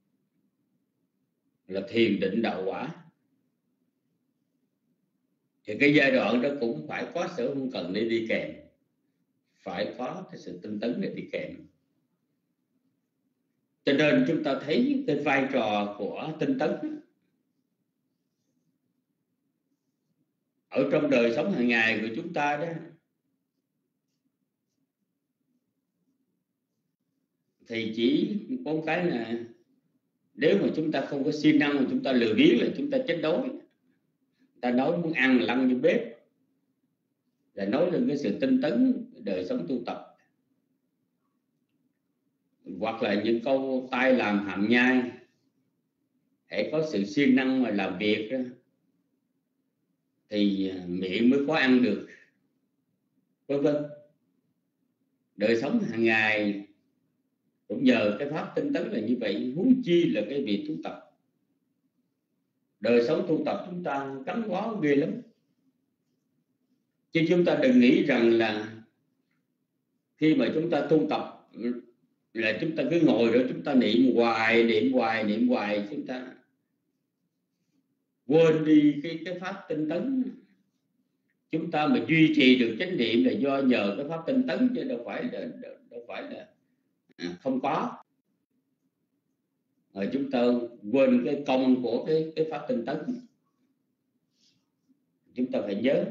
là thiền định đạo quả, thì cái giai đoạn đó cũng phải có sự không cần để đi kèm, phải có cái sự tinh tấn để đi kèm. Cho nên chúng ta thấy cái vai trò của tinh tấn ở trong đời sống hàng ngày của chúng ta đó, thì chỉ có một cái là nếu mà chúng ta không có siêng năng mà chúng ta lười biếng là chúng ta chết đói. Ta nói muốn ăn là lăn vô bếp, là nói lên cái sự tinh tấn đời sống tu tập. Hoặc là những câu tay làm hàm nhai, hãy có sự siêng năng mà làm việc đó, thì miệng mới có ăn được, vân vân. Đời sống hàng ngày cũng nhờ cái pháp tinh tấn là như vậy, huống chi là cái việc tu tập. Đời sống tu tập chúng ta gắn bó ghê lắm, chứ chúng ta đừng nghĩ rằng là khi mà chúng ta tu tập là chúng ta cứ ngồi đó chúng ta niệm hoài, niệm hoài, niệm hoài, chúng ta quên đi cái cái pháp tinh tấn. Chúng ta mà duy trì được chánh niệm là do nhờ cái pháp tinh tấn, chứ đâu phải là đâu phải là à, không có. Rồi chúng ta quên cái công của cái cái pháp tinh tấn. Chúng ta phải nhớ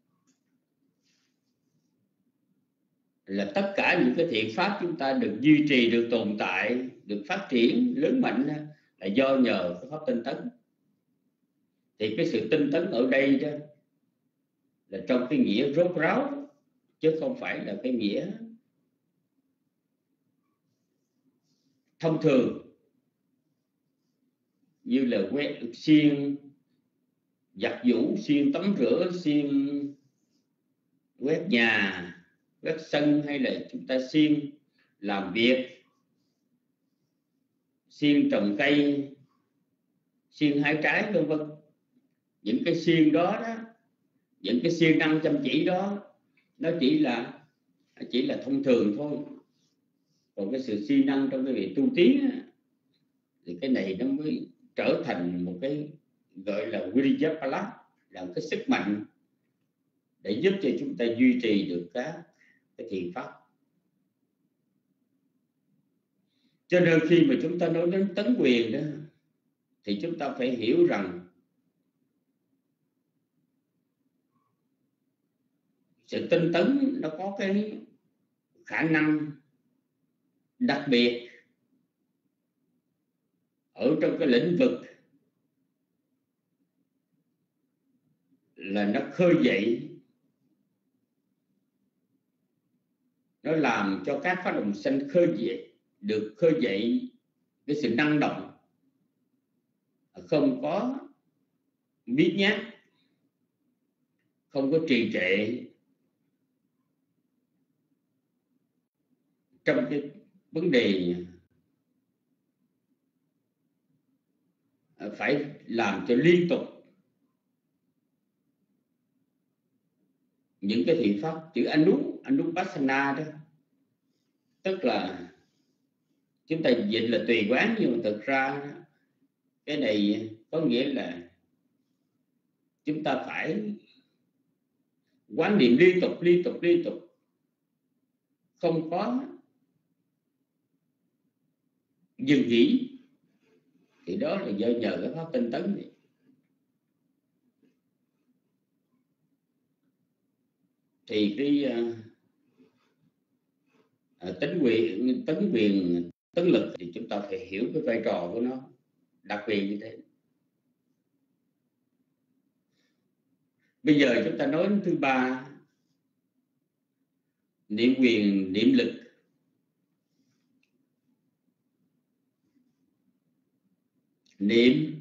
là tất cả những cái thiện pháp chúng ta được duy trì, được tồn tại, được phát triển lớn mạnh là do nhờ cái pháp tinh tấn. Thì cái sự tinh tấn ở đây đó là trong cái nghĩa rốt ráo, chứ không phải là cái nghĩa thông thường như là quét xiên giặt giũ, xiên tắm rửa, xiên quét nhà, quét sân, hay là chúng ta xiên làm việc, xiên trồng cây, xiên hái trái, vân vân. Những cái xiên đó, đó, những cái siêng năng chăm chỉ đó, nó chỉ là chỉ là thông thường thôi. Còn cái sự siêng năng trong cái việc tu tiến á, thì cái này nó mới trở thành một cái gọi là Viriyapala, là một cái sức mạnh để giúp cho chúng ta duy trì được các cái thiện pháp. Cho nên khi mà chúng ta nói đến tấn quyền đó, thì chúng ta phải hiểu rằng sự tinh tấn nó có cái khả năng đặc biệt ở trong cái lĩnh vực là nó khơi dậy, nó làm cho các phát động sanh khơi dậy, được khơi dậy cái sự năng động, không có biết nhát, không có trì trệ trong cái vấn đề phải làm cho liên tục những cái thiện pháp chữ anu anupassana đó, tức là chúng ta dịch là tùy quán, nhưng mà thực ra cái này có nghĩa là chúng ta phải quán niệm liên tục liên tục liên tục, không có dừng nghỉ. Thì đó là do nhờ cái pháp tinh tấn này. Thì cái uh, tính quyền tấn quyền tấn lực thì chúng ta phải hiểu cái vai trò của nó đặc biệt như thế. Bây giờ chúng ta nói đến thứ ba, niệm quyền, niệm lực. Niệm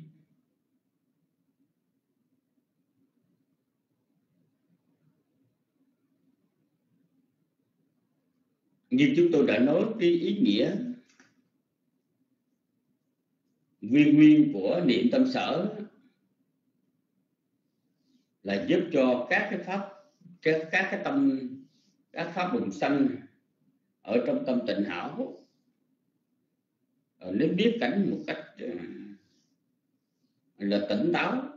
như chúng tôi đã nói, cái ý nghĩa nguyên nguyên của niệm tâm sở là giúp cho các cái pháp, các, các cái tâm, các pháp đồng sanh ở trong tâm tịnh hảo nếu biết cảnh một cách là tỉnh táo,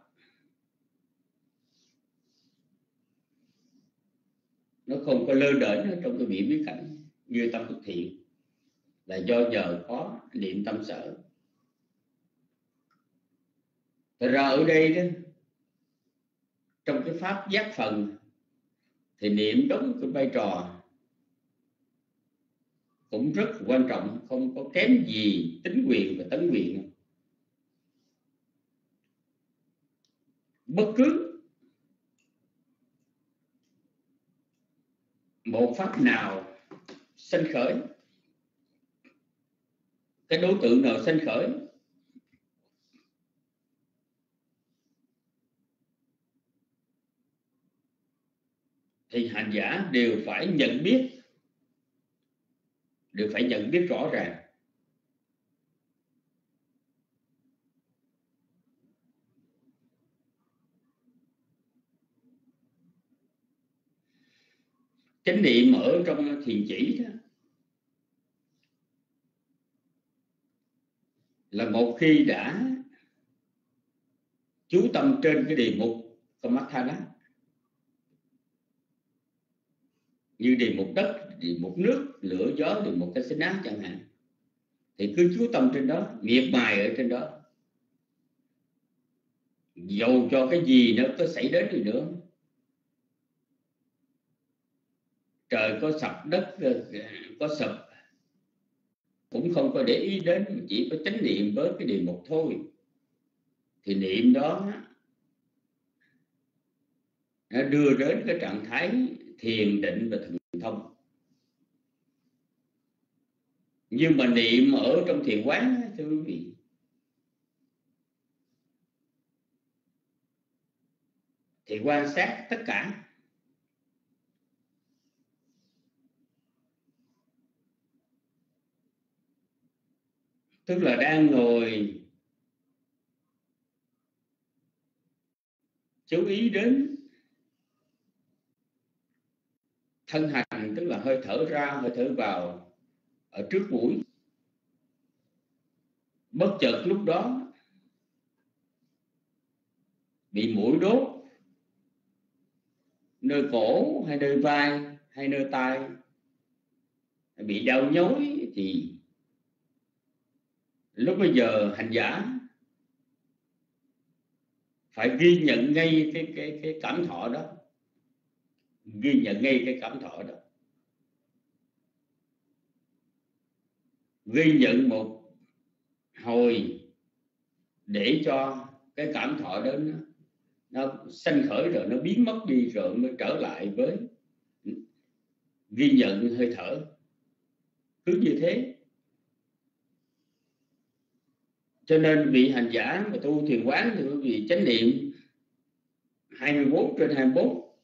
nó không có lơ đễnh ở trong cái vị biết cảnh như tâm thực thiện, là do nhờ có niệm tâm sở. Thật ra ở đây đó, trong cái pháp giác phần thì niệm đóng cái vai trò cũng rất quan trọng, không có kém gì tính quyền và tấn quyền. Bất cứ một pháp nào sanh khởi, cái đối tượng nào sanh khởi, thì hành giả đều phải nhận biết, đều phải nhận biết rõ ràng. Chánh niệm ở trong thiền chỉ đó là một khi đã chú tâm trên cái đề mục Kammatthana, như đề mục đất, đề mục nước, lửa, gió, đề mục Kasina chẳng hạn, thì cứ chú tâm trên đó, miệt mài ở trên đó, dầu cho cái gì nó có xảy đến đi nữa, trời có sập, đất có sập, cũng không có để ý đến, chỉ có chánh niệm với cái đề mục thôi, thì niệm đó nó đưa đến cái trạng thái thiền định và thần thông. Nhưng mà niệm ở trong thiền quán, thưa quý vị, thì quan sát tất cả, tức là đang ngồi chú ý đến thân hành, tức là hơi thở ra, hơi thở vào ở trước mũi. Bất chợt lúc đó bị mũi đốt nơi cổ hay nơi vai hay nơi tai, bị đau nhói, thì lúc bây giờ hành giả phải ghi nhận ngay cái cái cái cảm thọ đó, ghi nhận ngay cái cảm thọ đó, ghi nhận một hồi để cho cái cảm thọ đó nó, nó sanh khởi rồi nó biến mất đi, rồi mới trở lại với ghi nhận hơi thở. Cứ như thế. Cho nên vị hành giả mà tu thiền quán thì quý vị chánh niệm hai mươi bốn trên hai mươi bốn,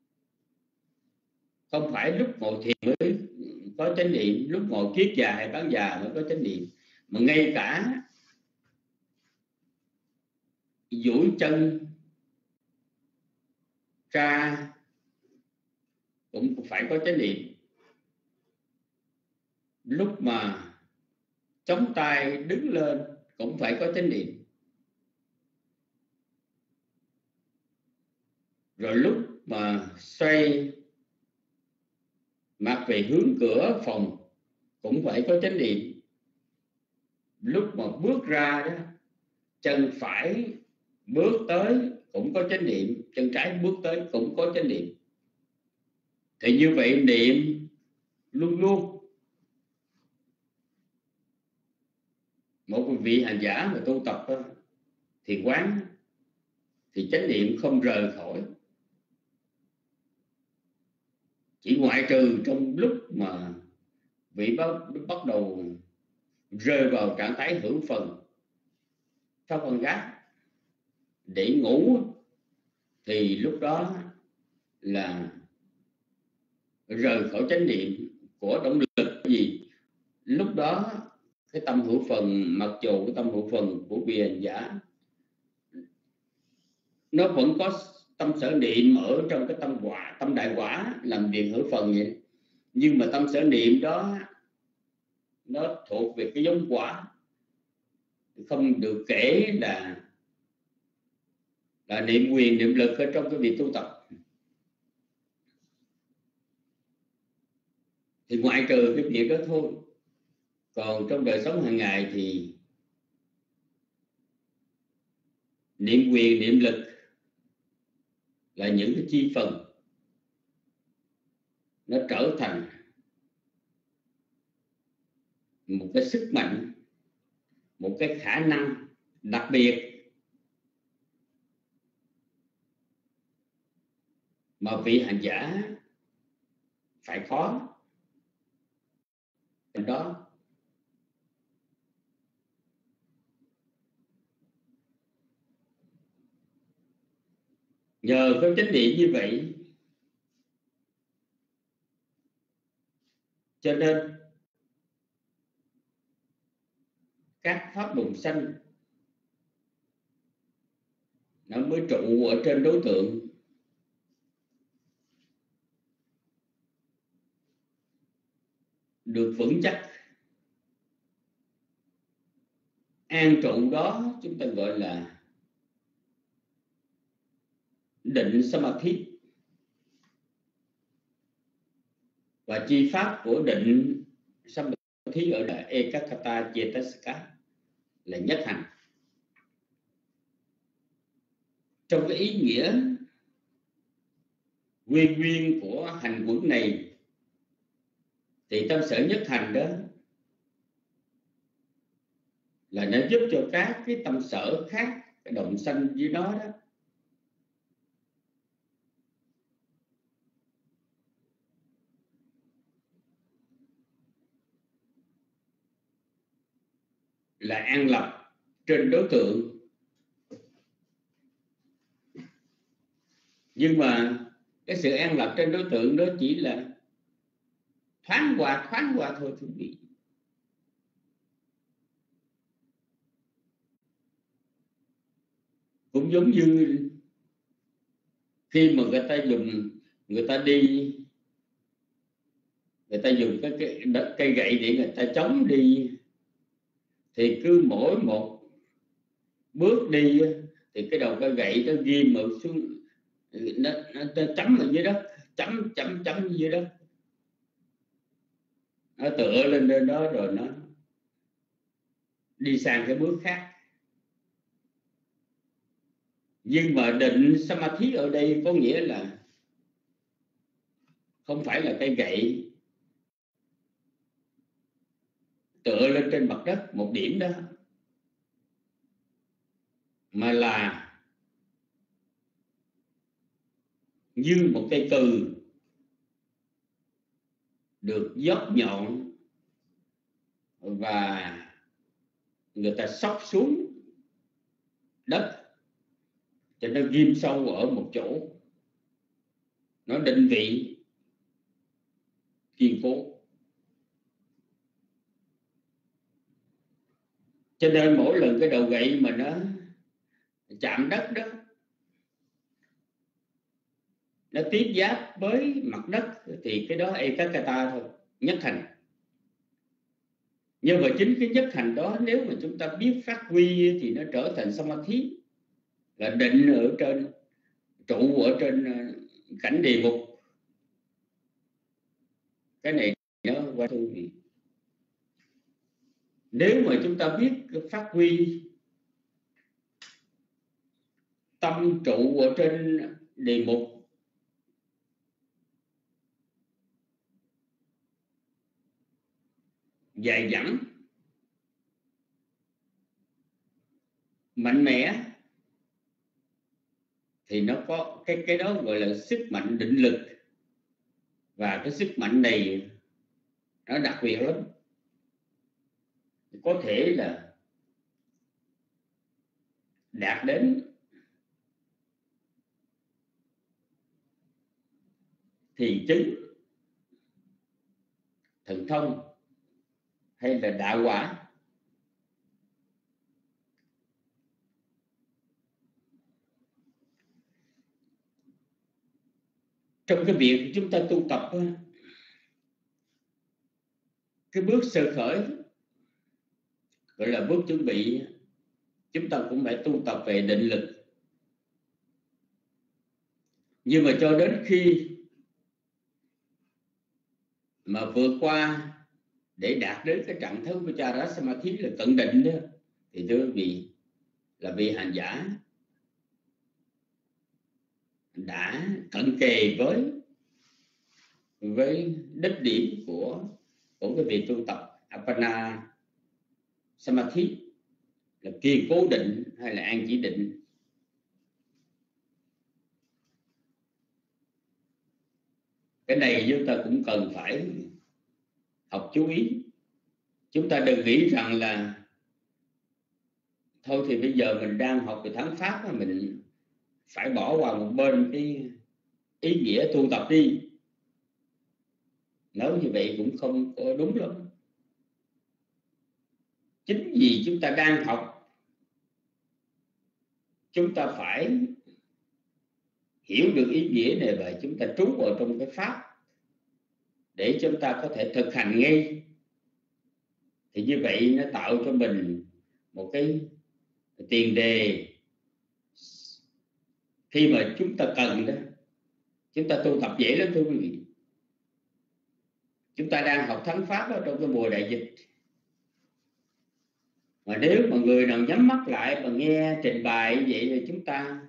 không phải lúc ngồi thiền mới có chánh niệm, lúc ngồi kiết già hay bán già mới có chánh niệm, mà ngay cả duỗi chân ra cũng phải có chánh niệm, lúc mà chống tay đứng lên cũng phải có chánh niệm, rồi lúc mà xoay mặt về hướng cửa phòng cũng phải có chánh niệm, lúc mà bước ra đó, chân phải bước tới cũng có chánh niệm, chân trái bước tới cũng có chánh niệm. Thì như vậy niệm luôn luôn. Một vị hành giả mà tu tập thiền quán thì chánh niệm không rời khỏi Chỉ ngoại trừ trong lúc mà vị bắt, bắt đầu rơi vào trạng thái hữu phần, pháp phân gác để ngủ, thì lúc đó là rời khỏi chánh niệm của động lực gì. Lúc đó cái tâm hữu phần, mặc dù cái tâm hữu phần của vị hành giả nó vẫn có tâm sở niệm ở trong cái tâm quả, tâm đại quả làm việc hữu phần vậy, nhưng mà tâm sở niệm đó nó thuộc về cái giống quả, không được kể là là niệm quyền niệm lực ở trong cái việc tu tập. Thì ngoại trừ cái việc đó thôi, còn trong đời sống hàng ngày thì niệm quyền niệm lực là những cái chi phần nó trở thành một cái sức mạnh, một cái khả năng đặc biệt mà vị hành giả phải có đó. Nhờ có chánh niệm như vậy cho nên các pháp đồng sanh nó mới trụ ở trên đối tượng, được vững chắc. An trụ đó chúng ta gọi là định samadhi. Và chi pháp của định samadhi ở là ekaggata cetasika, là nhất hành. Trong cái ý nghĩa nguyên nguyên của hành quẩn này thì tâm sở nhất hành đó là nó giúp cho các cái tâm sở khác, cái động sanh với nó đó là an lập trên đối tượng. Nhưng mà cái sự an lập trên đối tượng đó chỉ là thoáng qua thoáng qua thôi quý vị. Cũng giống như khi mà người ta dùng người ta đi người ta dùng cái cây, cây gậy để người ta chống đi, thì cứ mỗi một bước đi thì cái đầu cây gậy nó ghim ở xuống, nó, nó, nó chấm ở dưới đất, chấm chấm chấm dưới đất, nó tựa lên trên đó rồi nó đi sang cái bước khác. Nhưng mà định samadhi ở đây có nghĩa là không phải là cây gậy tựa lên trên mặt đất một điểm đó, mà là như một cây cừ được dốc nhọn và người ta xóc xuống đất cho nó ghim sâu ở một chỗ, nó định vị kiên cố. Cho nên mỗi lần cái đầu gậy mà nó chạm đất đó, nó tiếp giáp với mặt đất, thì cái đó ekaggata thôi, nhất hành. Nhưng mà chính cái nhất hành đó nếu mà chúng ta biết phát huy thì nó trở thành samadhi, là định ở trên, trụ ở trên cảnh địa ngục. Cái này nó qua thú vị. Nếu mà chúng ta biết phát huy tâm trụ ở trên địa ngục dài dẳng, mạnh mẽ, thì nó có cái cái đó gọi là sức mạnh định lực Và cái sức mạnh này nó đặc biệt lắm, có thể là đạt đến thiền chứng, thần thông hay là đạo quả. Trong cái việc chúng ta tu tập, cái bước sơ khởi gọi là bước chuẩn bị, chúng ta cũng phải tu tập về định lực. Nhưng mà cho đến khi mà vượt qua để đạt đến cái trạng thái Vichara Samadhi là tận định đó, thì thưa quý vị, là vị hành giả đã cận kề với với đích điểm của của cái việc tu tập Appana Samadhi, là kiên cố định hay là an chỉ định. Cái này chúng ta cũng cần phải học chú ý. Chúng ta đừng nghĩ rằng là thôi thì bây giờ mình đang học về thắng pháp, mình phải bỏ qua một bên cái ý nghĩa tu tập đi. Nói như vậy cũng không có đúng lắm. Chính vì chúng ta đang học, chúng ta phải hiểu được ý nghĩa này và chúng ta trú vào trong cái pháp để chúng ta có thể thực hành ngay. Thì như vậy nó tạo cho mình một cái tiền đề khi mà chúng ta cần đó, chúng ta tu tập dễ lắm thưa quý vị. Chúng ta đang học thắng pháp ở trong cái mùa đại dịch, mà nếu mà người nào nhắm mắt lại mà nghe trình bày như vậy thì chúng ta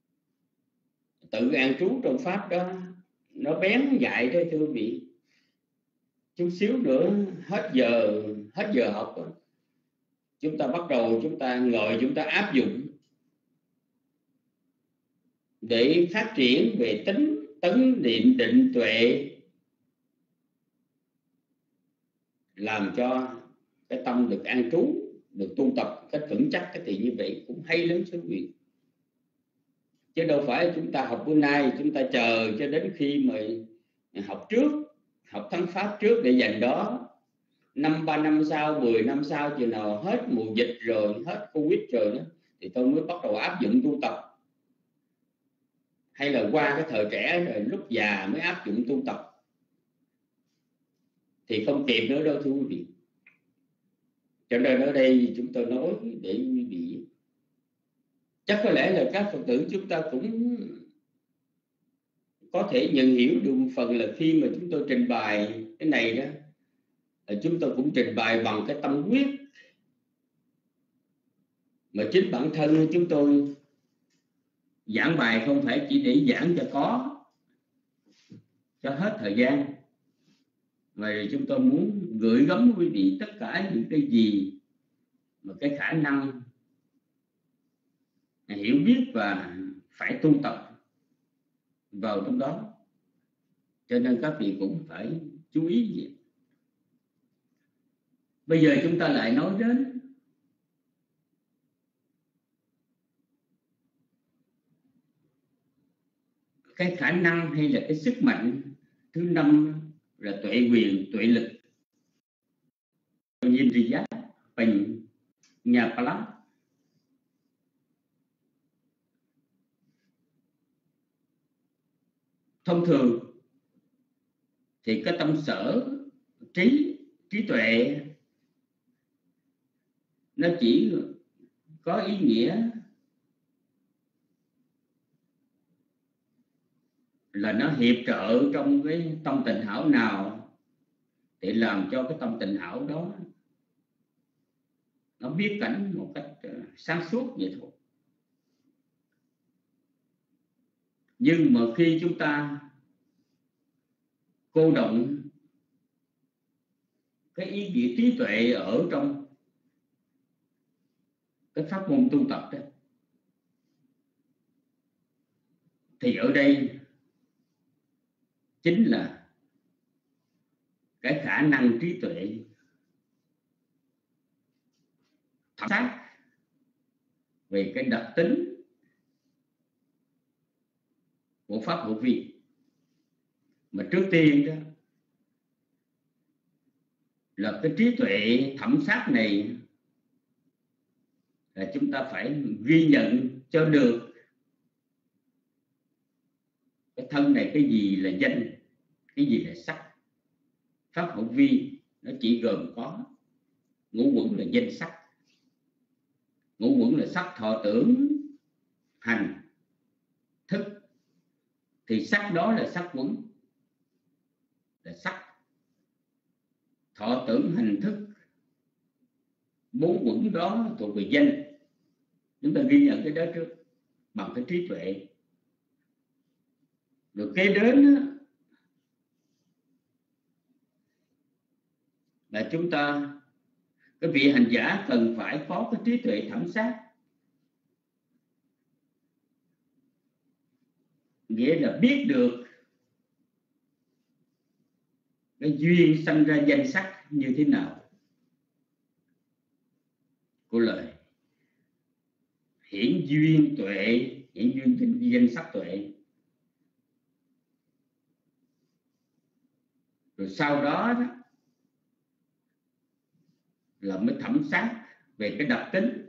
tự an trú trong pháp đó, nó bén dại đó thưa quý vị. Chút xíu nữa hết giờ hết giờ học đó, chúng ta bắt đầu chúng ta ngồi chúng ta áp dụng để phát triển về tính tấn niệm định tuệ, làm cho cái tâm được an trú, được tu tập cách vững chắc. Cái thì như vậy cũng hay lắm quý vị. Chứ đâu phải chúng ta học bữa nay chúng ta chờ cho đến khi mà học trước, học thắng pháp trước để dành đó năm ba năm sau, mười năm sau, chừng nào hết mùa dịch rồi, hết Covid rồi đó, thì tôi mới bắt đầu áp dụng tu tập. Hay là qua cái thời trẻ rồi lúc già mới áp dụng tu tập, thì không kịp nữa đâu thưa quý vị. Cho nên ở đây chúng tôi nói để quý vị, chắc có lẽ là các Phật tử chúng ta cũng có thể nhận hiểu được một phần là khi mà chúng tôi trình bày cái này đó, chúng tôi cũng trình bày bằng cái tâm huyết mà chính bản thân chúng tôi giảng bài không phải chỉ để giảng cho có cho hết thời gian, mà chúng tôi muốn gửi gắm quý vị tất cả những cái gì mà cái khả năng hiểu biết và phải tu tập vào trong đó. Cho nên các vị cũng phải chú ý gì. Bây giờ chúng ta lại nói đến cái khả năng hay là cái sức mạnh thứ năm là tuệ quyền, tuệ lực. Indriya Panyapala. Thông thường thì cái tâm sở trí trí tuệ nó chỉ có ý nghĩa là nó hiệp trợ trong cái tâm tịnh hảo nào để làm cho cái tâm tịnh hảo đó nó biết cảnh một cách sáng suốt vậy thôi. Nhưng mà khi chúng ta cô động cái ý nghĩa trí tuệ ở trong cái pháp môn tu tập đó, thì ở đây chính là cái khả năng trí tuệ thẩm sát về cái đặc tính của pháp hữu vi. Mà trước tiên đó là cái trí tuệ thẩm sát này là chúng ta phải ghi nhận cho được cái thân này cái gì là danh, cái gì là sắc. Pháp hữu vi nó chỉ gồm có ngũ uẩn là danh sắc, ngũ uẩn là sắc thọ tưởng hành thức, thì sắc đó là sắc uẩn, là sắc thọ tưởng hành thức. Bốn uẩn đó thuộc về danh. Chúng ta ghi nhận cái đó trước bằng cái trí tuệ. Rồi kế đến là chúng ta, cái vị hành giả cần phải có cái trí tuệ thẩm sát, nghĩa là biết được cái duyên sanh ra danh sắc như thế nào của lời. Hiển duyên tuệ, hiển duyên danh sắc tuệ. Rồi sau đó, đó là mới thẩm sát về cái đặc tính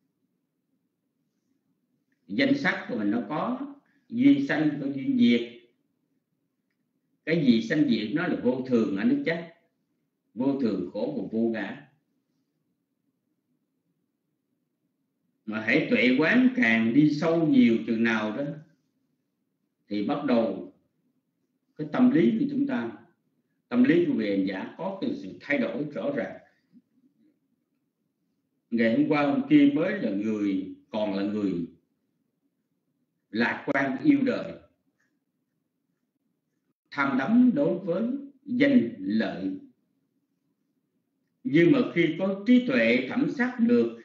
danh sắc của mình. Nó có duyên sanh, có duyên diệt. Cái gì sanh diệt nó là vô thường ở nước chắc, vô thường khổ và vô ngã. Mà hãy tuệ quán càng đi sâu nhiều chừng nào đó thì bắt đầu cái tâm lý của chúng ta, tâm lý của vị hành giả có cái sự thay đổi rõ ràng. Ngày hôm qua hôm kia mới là người, còn là người lạc quan yêu đời, tham đắm đối với danh lợi. Nhưng mà khi có trí tuệ thẩm sát được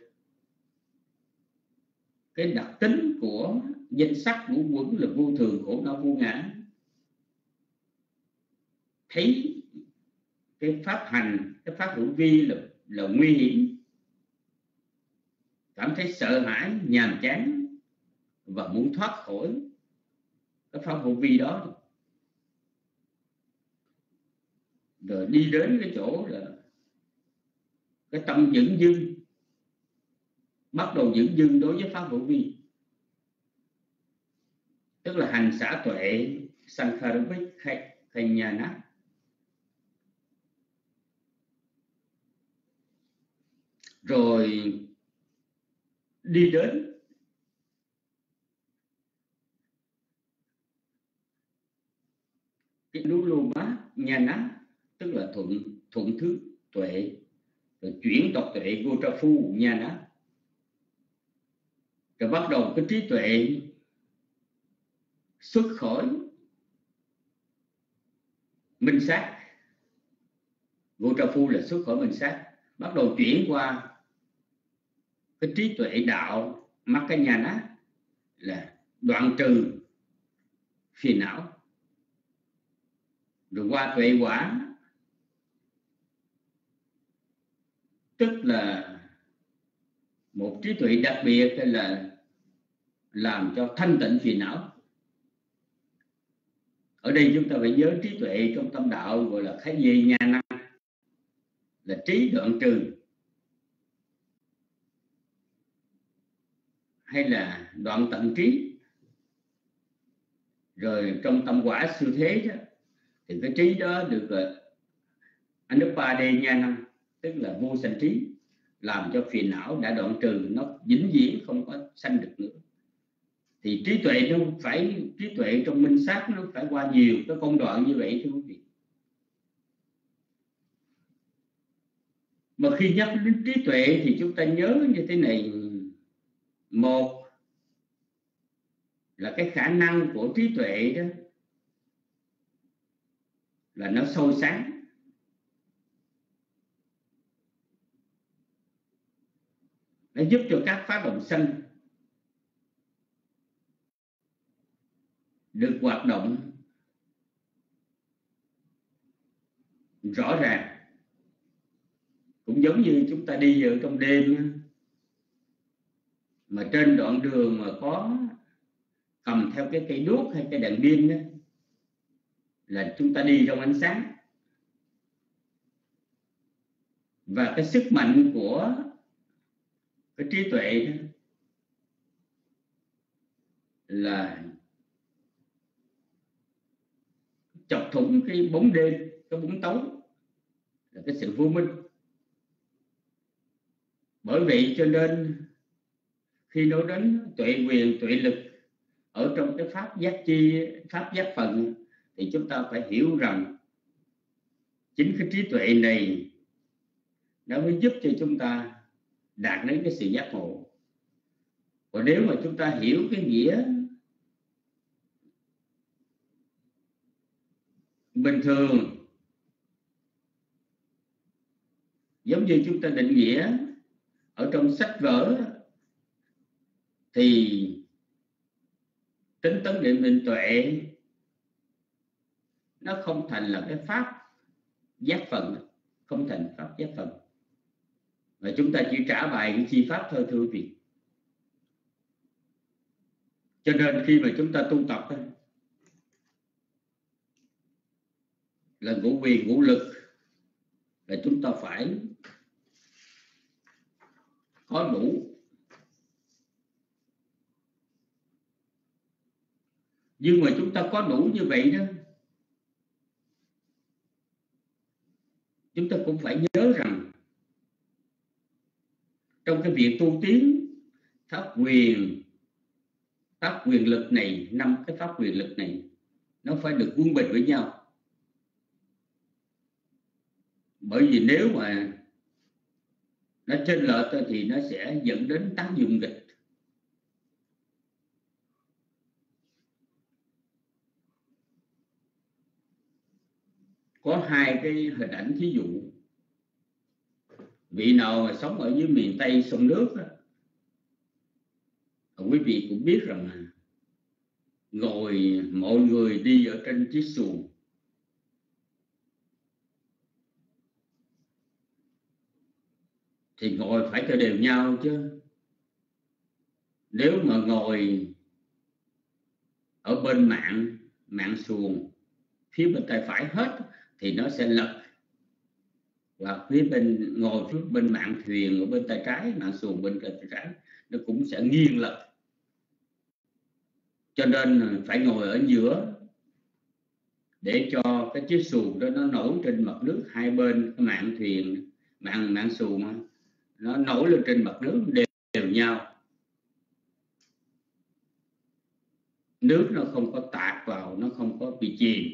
cái đặc tính của danh sắc ngũ uẩn là vô thường khổ não vô ngã, thấy cái pháp hành, cái pháp hữu vi là, là nguy hiểm, cảm thấy sợ hãi, nhàm chán và muốn thoát khỏi cái pháp hữu vi đó, rồi đi đến cái chỗ là cái tâm dửng dưng, bắt đầu dửng dưng đối với pháp hữu vi, tức là hành xả tuệ Sankharavik hay Khayyana. Rồi đi đến cái Nuluma Nhana, tức là thuận thuận thứ tuệ, rồi chuyển tộc tuệ Gotrafu Nhana. Rồi bắt đầu cái trí tuệ xuất khỏi minh sát, Gotrafu là xuất khỏi minh sát, bắt đầu chuyển qua cái trí tuệ đạo Makkhanyana, là đoạn trừ phiền não. Rồi qua tuệ quả, tức là một trí tuệ đặc biệt là làm cho thanh tịnh phiền não. Ở đây chúng ta phải nhớ trí tuệ trong tâm đạo gọi là khái dê nha năng, là trí đoạn trừ, hay là đoạn tận trí. Rồi trong tâm quả siêu thế đó, thì cái trí đó được là Anupada nha năng, tức là vô sanh trí, làm cho phiền não đã đoạn trừ, nó vĩnh viễn không có sanh được nữa. Thì trí tuệ nó phải, trí tuệ trong minh sát nó phải qua nhiều cái công đoạn như vậy thưa quý vị. Mà khi nhắc đến trí tuệ thì chúng ta nhớ như thế này. Một là cái khả năng của trí tuệ đó là nó sâu sáng, nó giúp cho các pháp động sanh được hoạt động rõ ràng. Cũng giống như chúng ta đi ở trong đêm, mà trên đoạn đường mà có cầm theo cái cây đuốc hay cái đèn pin đó, là chúng ta đi trong ánh sáng. Và cái sức mạnh của cái trí tuệ đó là chọc thủng cái bóng đêm, cái bóng tối, là cái sự vô minh. Bởi vậy cho nên khi nói đến tuệ quyền, tuệ lực ở trong cái pháp giác chi, pháp giác phần, thì chúng ta phải hiểu rằng chính cái trí tuệ này nó mới giúp cho chúng ta đạt đến cái sự giác ngộ. Còn nếu mà chúng ta hiểu cái nghĩa bình thường, giống như chúng ta định nghĩa ở trong sách vở, thì tính tấn định định tuệ nó không thành là cái pháp giác phần, không thành pháp giác phần, và chúng ta chỉ trả bài cái chi pháp thôi, thưa quý vị. Cho nên khi mà chúng ta tu tập là ngũ quyền ngũ lực, là chúng ta phải có đủ. Nhưng mà chúng ta có đủ như vậy đó, chúng ta cũng phải nhớ rằng trong cái việc tu tiến pháp quyền, pháp quyền lực này, năm cái pháp quyền lực này nó phải được quân bình với nhau. Bởi vì nếu mà nó chênh lệch thì nó sẽ dẫn đến tác dụng nghịch. Có hai cái hình ảnh thí dụ. Vị nào mà sống ở dưới miền Tây sông nước đó, quý vị cũng biết rằng ngồi mọi người đi ở trên chiếc xuồng, thì ngồi phải cho đều nhau chứ. Nếu mà ngồi ở bên mạng mạng xuồng phía bên tay phải hết thì nó sẽ lật, và phía bên ngồi phía bên mạng thuyền ở bên tay trái, mạng xuồng bên tay trái, nó cũng sẽ nghiêng lật. Cho nên phải ngồi ở giữa để cho cái chiếc xuồng đó nó nổi trên mặt nước. Hai bên cái mạng thuyền, mạng mạng xuồng nó nổi lên trên mặt nước đều, đều nhau, nước nó không có tạt vào, nó không có bị chìm.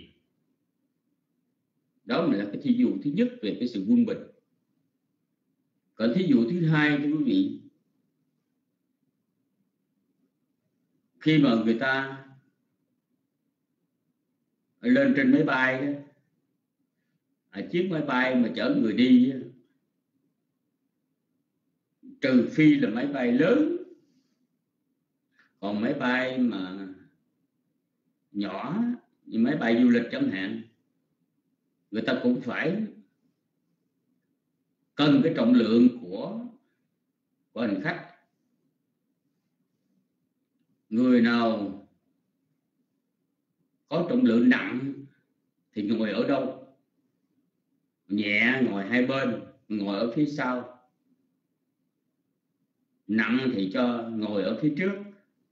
Đó là cái thí dụ thứ nhất về cái sự quân bình. Còn thí dụ thứ hai thưa quý vị, khi mà người ta lên trên máy bay, chiếc máy bay mà chở người đi, trừ phi là máy bay lớn, còn máy bay mà nhỏ như máy bay du lịch chẳng hạn, người ta cũng phải cân cái trọng lượng của của hành khách. Người nào có trọng lượng nặng thì ngồi ở đâu, nhẹ ngồi hai bên, ngồi ở phía sau, nặng thì cho ngồi ở phía trước.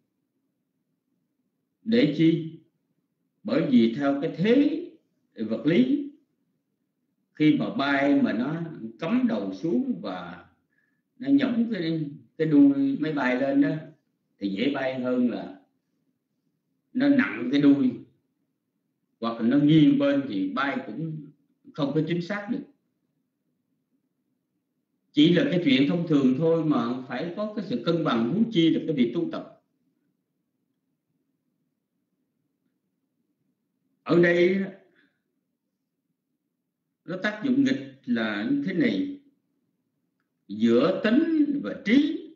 Để chi? Bởi vì theo cái thế vật lý, khi mà bay mà nó cắm đầu xuống và nó nhổng cái, cái đuôi máy bay lên đó, thì dễ bay hơn là nó nặng cái đuôi, hoặc là nó nghiêng bên thì bay cũng không có chính xác được. Chỉ là cái chuyện thông thường thôi mà phải có cái sự cân bằng, huống chi là cái việc tu tập. Ở đây nó tác dụng nghịch là như thế này: giữa tính và trí,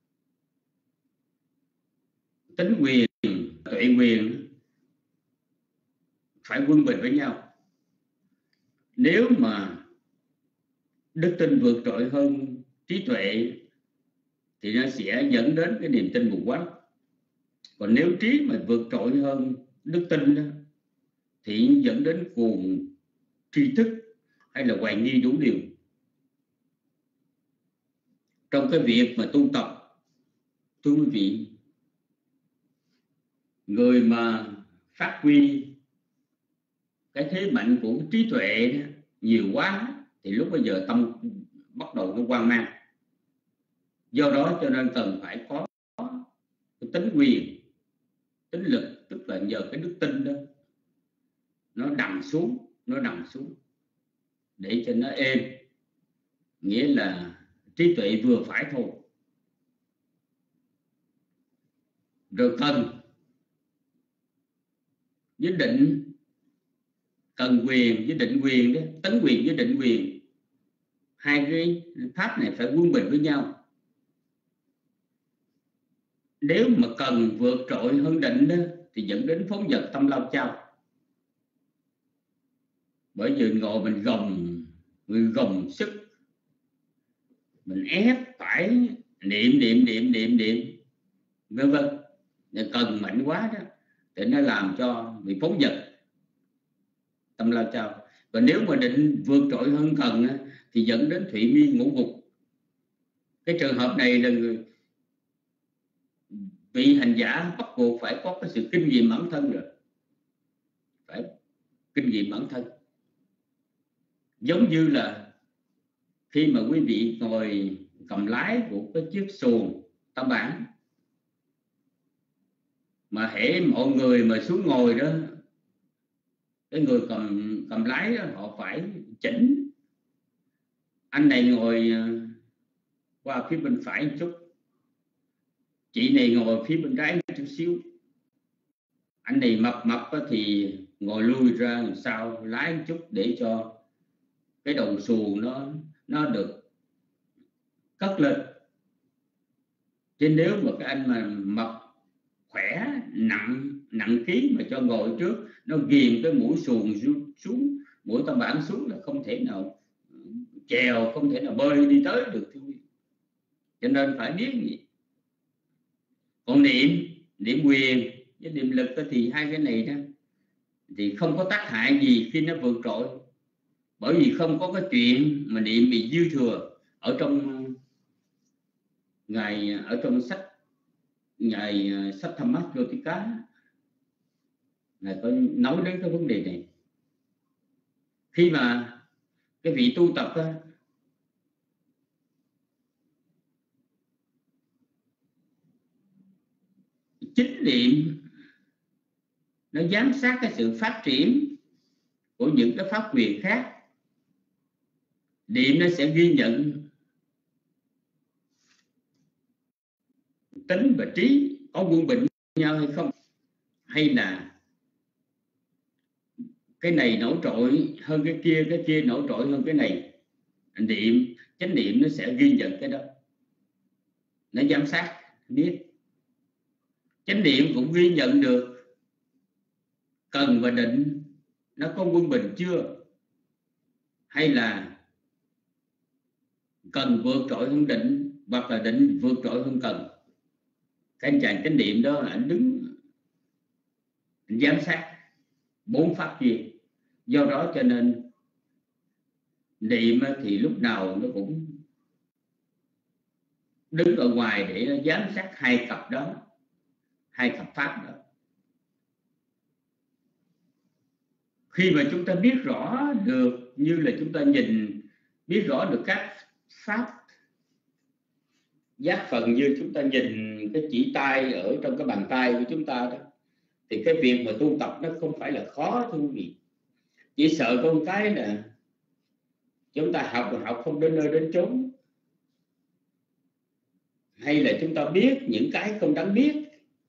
tính quyền, tuệ quyền phải quân bình với nhau. nếu mà đức tin vượt trội hơn trí tuệ thì nó sẽ dẫn đến cái niềm tin mù quáng. Còn nếu trí mà vượt trội hơn đức tin đó, thì dẫn đến cuồng tri thức hay là hoài nghi đủ điều. Trong cái việc mà tu tập, thưa quý vị, người mà phát huy cái thế mạnh của trí tuệ nhiều quá thì lúc bây giờ tâm bắt đầu nó hoang mang. Do đó cho nên cần phải có cái tính quyền, tính lực, tức là nhờ cái đức tin đó nó đầm xuống, nó đầm xuống để cho nó êm, nghĩa là trí tuệ vừa phải thôi. Rồi cần với định, cần quyền với định quyền đó, tấn quyền với định quyền, hai cái pháp này phải quân bình với nhau. Nếu mà cần vượt trội hơn định đó, thì dẫn đến phóng dật tâm lao chao. Bởi vì ngồi mình gồng, mình gồng sức, mình ép phải niệm niệm niệm niệm niệm vân vân, cần mạnh quá đó thì nó làm cho bị phóng dật tâm lao chao. Và nếu mà định vượt trội hơn cần thì dẫn đến thụy miên ngũ gục. Cái trường hợp này là người vị hành giả bắt buộc phải có cái sự kinh nghiệm bản thân rồi, phải kinh nghiệm bản thân. Giống như là khi mà quý vị ngồi cầm lái của cái chiếc xuồng tam bản, mà hễ mọi người mà xuống ngồi đó, cái người cầm cầm lái đó, họ phải chỉnh. Anh này ngồi qua phía bên phải một chút, chị này ngồi phía bên trái một chút xíu, anh này mập mập thì ngồi lui ra làm sao lái một chút để cho cái đầu xuồng nó nó được cất lên. Chứ nếu mà cái anh mà mập khỏe nặng nặng ký mà cho ngồi trước, nó ghiền cái mũi xuồng xuống, mũi tam bản xuống là không thể nào chèo, không thể nào bơi đi tới được. Cho nên phải biết gì. Còn niệm niệm quyền với niệm lực thì hai cái này đó thì không có tác hại gì khi nó vượt trội. Bởi vì không có cái chuyện mà niệm bị dư thừa. Ở trong ngài ở trong sách ngài sách Dhammayotika, ngài có nói đến cái vấn đề này. Khi mà cái vị tu tập đó, chính niệm nó giám sát cái sự phát triển của những cái pháp quyền khác. Niệm nó sẽ ghi nhận tính và trí có quân bình nhau hay không, hay là cái này nổi trội hơn cái kia, cái kia nổi trội hơn cái này. Niệm, chánh niệm nó sẽ ghi nhận cái đó, nó giám sát biết. Chánh niệm cũng ghi nhận được cần và định nó có quân bình chưa, hay là cần vượt trội hơn định, hoặc là định vượt trội hơn cần. Cái anh chàng chánh niệm đó anh đứng anh giám sát bốn pháp kia. Do đó cho nên niệm thì lúc nào nó cũng đứng ở ngoài để nó giám sát hai cặp đó, hai cặp pháp đó. Khi mà chúng ta biết rõ được, như là chúng ta nhìn biết rõ được các pháp giác phần, như chúng ta nhìn cái chỉ tay ở trong cái bàn tay của chúng ta đó, thì cái việc mà tu tập nó không phải là khó, thưa quý vị. Chỉ sợ có một cái là chúng ta học và học không đến nơi đến chốn, hay là chúng ta biết những cái không đáng biết,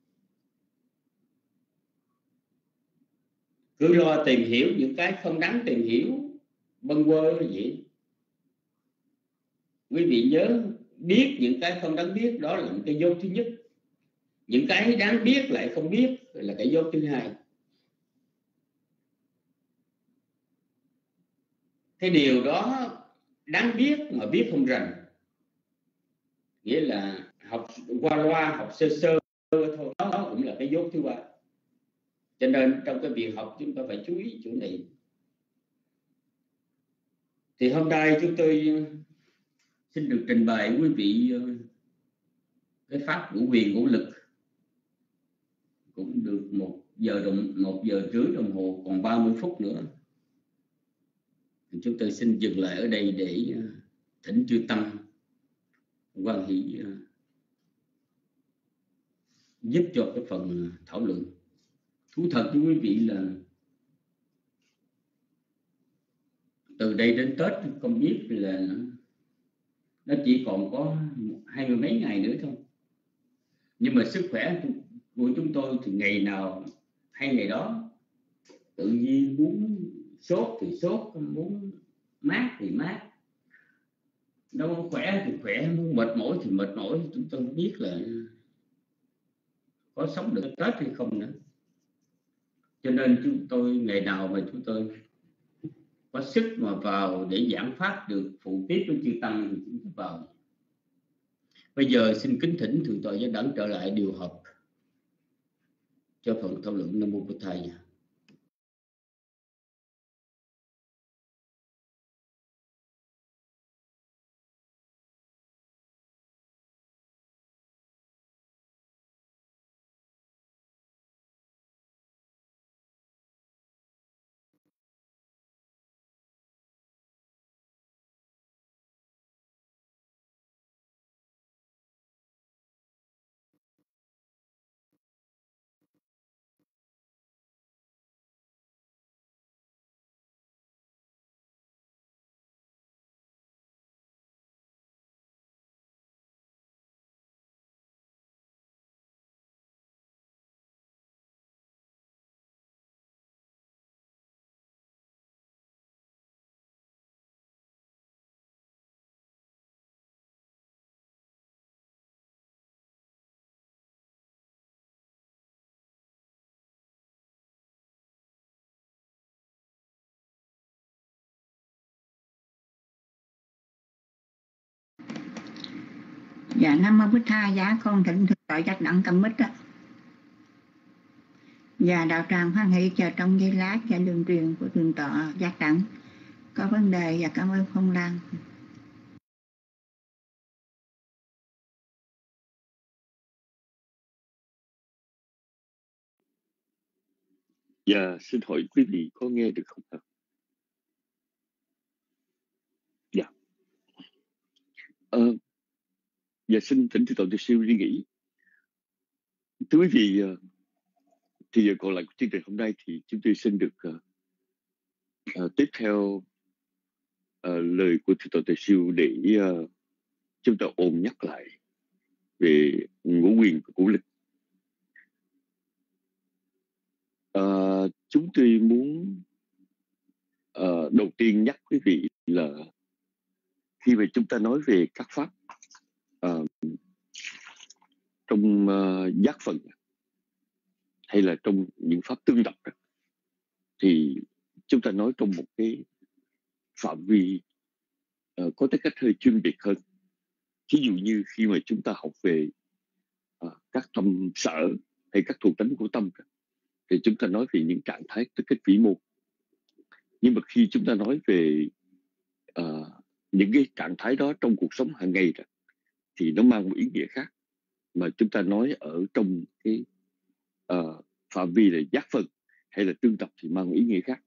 cứ lo tìm hiểu những cái không đáng tìm hiểu, bâng quơ như vậy. Quý vị nhớ, biết những cái không đáng biết đó là cái dấu thứ nhất. Những cái đáng biết lại không biết là cái dấu thứ hai. cái điều đó đáng biết mà biết không rành, nghĩa là học qua loa, học sơ sơ thôi, đó cũng là cái dốt thứ ba. Cho nên trong cái việc học chúng ta phải chú ý chỗ này. Thì hôm nay chúng tôi xin được trình bày quý vị cái pháp ngũ quyền ngũ lực, cũng được một giờ đồng một giờ rưỡi đồng hồ, còn ba mươi phút nữa. Chúng tôi xin dừng lại ở đây để thỉnh chư tăng quan hỷ giúp cho cái phần thảo luận. Thú thật với quý vị là từ đây đến Tết không biết là nó, nó chỉ còn có hai mươi mấy ngày nữa thôi, nhưng mà sức khỏe của chúng tôi thì ngày nào hay ngày đó. Tự nhiên muốn sốt thì sốt, muốn mát thì mát, nó muốn khỏe thì khỏe, muốn mệt mỏi thì mệt mỏi. Chúng tôi biết là có sống được Tết hay không nữa. Cho nên chúng tôi ngày nào mà chúng tôi có sức mà vào để giảng pháp được, phụ tiếp với chư tăng thì chúng tôi vào. Bây giờ xin kính thỉnh thượng tọa Giác Đẳng trở lại điều học cho phần thảo luận. Nam mô Bổn Thầy. Dạ Nam mô Bổn Thầy. Dạ con thỉnh thượng tọa Giác Đẳng cầm mic đó. Dạ đạo tràng hoan hỷ chờ trong giây lát và đường truyền của thượng tọa Giác Đẳng có vấn đề. Và cảm ơn Phong Lan. Dạ xin hỏi quý vị có nghe được không ạ? Dạ. Ờ, dạ xin thỉnh thượng tọa Từ Siêu đi nghỉ. Thưa quý vị, thì giờ còn lại của chương trình hôm nay thì chúng tôi xin được uh, uh, tiếp theo uh, lời của thượng tọa Từ Siêu để uh, chúng ta ôn nhắc lại về ngũ quyền và ngũ lực. Uh, chúng tôi muốn uh, đầu tiên nhắc quý vị là khi mà chúng ta nói về các pháp uh, trong uh, giác phần hay là trong những pháp tương độc, thì chúng ta nói trong một cái phạm vi uh, có tính cách hơi chuyên biệt hơn. Ví dụ như khi mà chúng ta học về uh, các tâm sở hay các thuộc tính của tâm thì chúng ta nói về những trạng thái tính cách vĩ mô. Nhưng mà khi chúng ta nói về uh, những cái trạng thái đó trong cuộc sống hàng ngày thì nó mang một ý nghĩa khác. Mà chúng ta nói ở trong cái uh, phạm vi là giác phần hay là tương tập thì mang một ý nghĩa khác.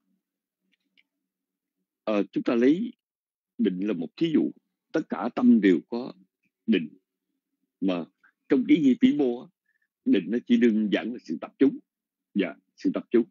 Uh, chúng ta lấy định là một thí dụ. Tất cả tâm đều có định, mà trong ý nghĩa vĩ mô, định nó chỉ đơn giản là sự tập trung. Dạ, sự tập trung.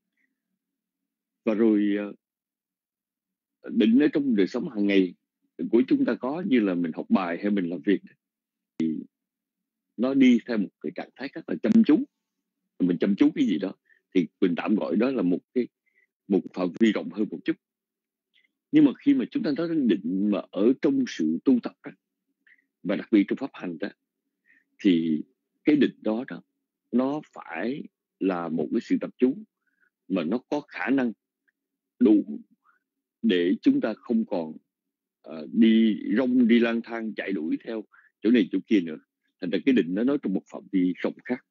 Và rồi định ở trong đời sống hàng ngày của chúng ta có, như là mình học bài hay mình làm việc, thì nó đi theo một cái trạng thái rất là chăm chú. Mình chăm chú cái gì đó thì mình tạm gọi đó là một cái một phạm vi rộng hơn một chút. Nhưng mà khi mà chúng ta nói đến định mà ở trong sự tu tập đó, và đặc biệt trong pháp hành đó, thì cái định đó đó nó phải là một cái sự tập trung mà nó có khả năng đủ để chúng ta không còn uh, đi rong, đi lang thang, chạy đuổi theo chỗ này chỗ kia nữa. Thành ra cái định nó nói trong một phạm vi rộng khác.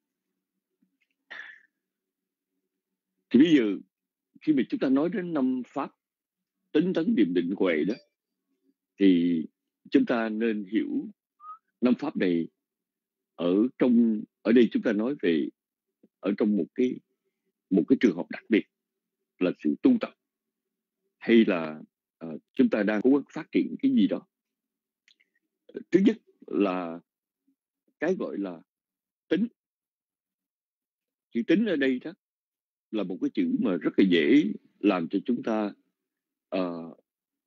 Thì bây giờ khi mà chúng ta nói đến năm pháp tính tấn điềm định huệ đó, thì chúng ta nên hiểu năm pháp này ở trong ở đây chúng ta nói về ở trong một cái một cái trường hợp đặc biệt là sự tu tập, hay là uh, chúng ta đang cố gắng phát triển cái gì đó. Thứ nhất là cái gọi là tính. Chữ tính ở đây đó là một cái chữ mà rất là dễ làm cho chúng ta uh,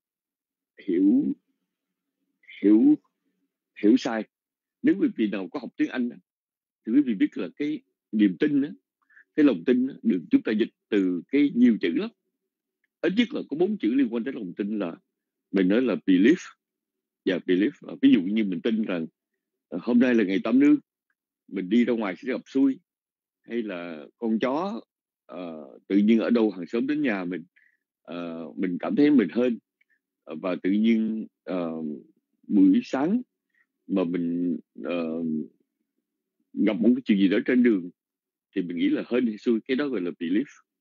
hiểu hiểu hiểu sai. Nếu quý vị nào có học tiếng Anh thì quý vị biết là cái niềm tin đó, cái lòng tin đó, được chúng ta dịch từ cái nhiều chữ lắm. Ít nhất là có bốn chữ liên quan đến lòng tin, là mình nói là belief và belief. Ví dụ như mình tin rằng hôm nay là ngày tam nương, mình đi ra ngoài sẽ gặp xui, hay là con chó uh, tự nhiên ở đâu hàng xóm đến nhà mình, uh, mình cảm thấy mình hên, uh, và tự nhiên uh, buổi sáng mà mình uh, gặp một cái chuyện gì đó trên đường thì mình nghĩ là hên hay xui, cái đó gọi là belief.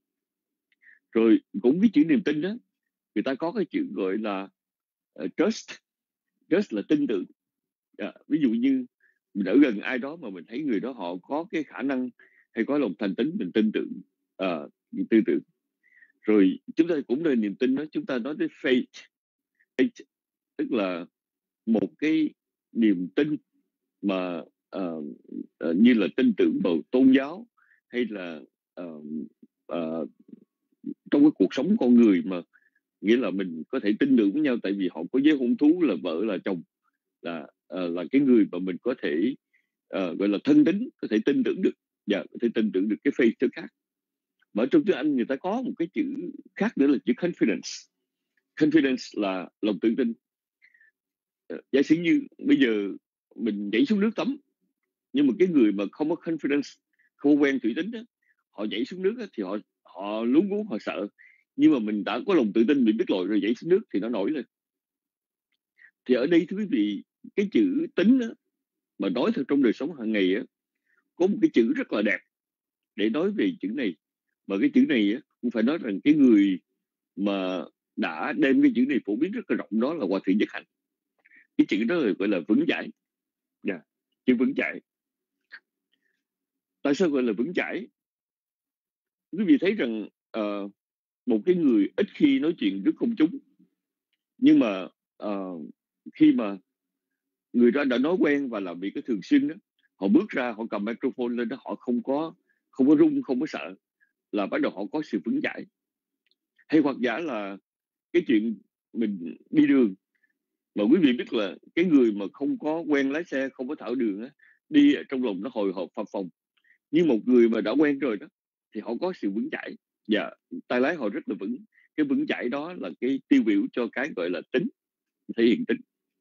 Rồi cũng cái chữ niềm tin đó, người ta có cái chữ gọi là uh, trust. Trust là tin tưởng. Yeah. Ví dụ như mình ở gần ai đó mà mình thấy người đó họ có cái khả năng hay có lòng thành tín, mình tin tưởng, uh, mình tin tưởng. Rồi chúng ta cũng nên niềm tin đó, chúng ta nói tới faith. Faith tức là một cái niềm tin mà uh, uh, như là tin tưởng vào tôn giáo, hay là uh, uh, trong cái cuộc sống con người, mà nghĩa là mình có thể tin tưởng với nhau tại vì họ có giới hôn thú, là vợ là chồng, là uh, là cái người mà mình có thể uh, gọi là thân tín, có thể tin tưởng được, và có thể tin tưởng được cái faith thứ khác. Mà ở trong tiếng Anh người ta có một cái chữ khác nữa là chữ confidence. Confidence là lòng tự tin. Uh, giả sử như bây giờ mình nhảy xuống nước tắm, nhưng mà cái người mà không có confidence, không có quen thủy tính đó, họ nhảy xuống nước đó, thì họ họ luống cuống, họ sợ. Nhưng mà mình đã có lòng tự tin, mình biết lội rồi nhảy xuống nước thì nó nổi lên. Thì ở đây thưa quý vị, cái chữ tính đó, mà nói theo trong đời sống hàng ngày á, có một cái chữ rất là đẹp để nói về chữ này. Mà cái chữ này á, cũng phải nói rằng cái người mà đã đem cái chữ này phổ biến rất là rộng đó là Hòa Thượng Nhất Hạnh. Cái chữ đó là gọi là vững chãi. Yeah. Chữ vững chãi. Tại sao gọi là vững chãi? Quý vị thấy rằng uh, một cái người ít khi nói chuyện trước công chúng, nhưng mà uh, khi mà người đó đã nói quen và làm việc cái thường xuyên đó, họ bước ra, họ cầm microphone lên đó, họ không có không có run, không có sợ, là bắt đầu họ có sự vững chãi. Hay hoặc giả là cái chuyện mình đi đường, mà quý vị biết là cái người mà không có quen lái xe, không có thạo đường á, đi ở trong lòng nó hồi hộp phập phồng. Nhưng một người mà đã quen rồi đó thì họ có sự vững chãi, và tay lái họ rất là vững. Cái vững chãi đó là cái tiêu biểu cho cái gọi là tính, thể hiện tính.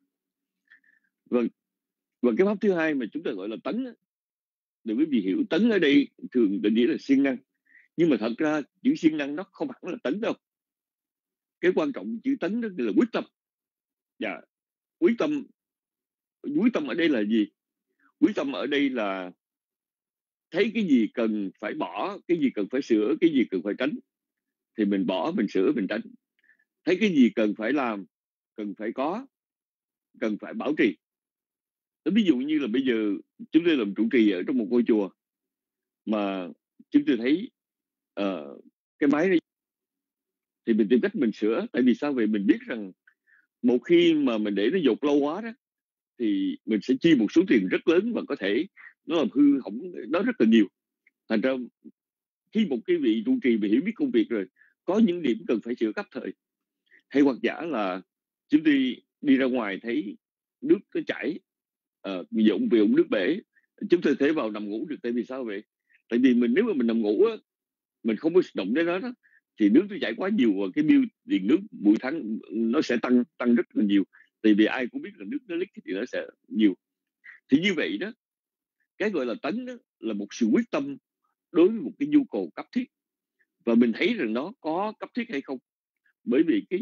Vâng. Và cái pháp thứ hai mà chúng ta gọi là tấn, để quý vị hiểu, tấn ở đây thường định nghĩa là siêng năng. Nhưng mà thật ra chữ siêng năng nó không hẳn là tấn đâu. Cái quan trọng chữ tấn đó là quyết tâm. Dạ, quyết tâm. Quyết tâm ở đây là gì? Quyết tâm ở đây là thấy cái gì cần phải bỏ, cái gì cần phải sửa, cái gì cần phải tránh, thì mình bỏ, mình sửa, mình tránh. Thấy cái gì cần phải làm, cần phải có, cần phải bảo trì. Ví dụ như là bây giờ chúng tôi làm trụ trì ở trong một ngôi chùa, mà chúng tôi thấy uh, cái máy này thì mình tìm cách mình sửa. Tại vì sao vậy? Mình biết rằng một khi mà mình để nó dột lâu quá đó, thì mình sẽ chi một số tiền rất lớn và có thể nó làm hư hỏng nó rất là nhiều. Thành ra khi một cái vị trụ trì mà hiểu biết công việc rồi, có những điểm cần phải sửa cấp thời. Hay hoặc giả là chúng tôi đi ra ngoài thấy nước nó chảy, uh, dụng vì ống nước bể, chúng tôi thể vào nằm ngủ được. Tại vì sao vậy? Tại vì mình nếu mà mình nằm ngủ á, mình không có động đến đó, đó thì nước nó chảy quá nhiều và cái bill điện nước mỗi tháng nó sẽ tăng tăng rất là nhiều. Tại vì ai cũng biết là nước nó leak thì nó sẽ nhiều. Thì như vậy đó, cái gọi là tấn đó là một sự quyết tâm đối với một cái nhu cầu cấp thiết, và mình thấy rằng nó có cấp thiết hay không. Bởi vì cái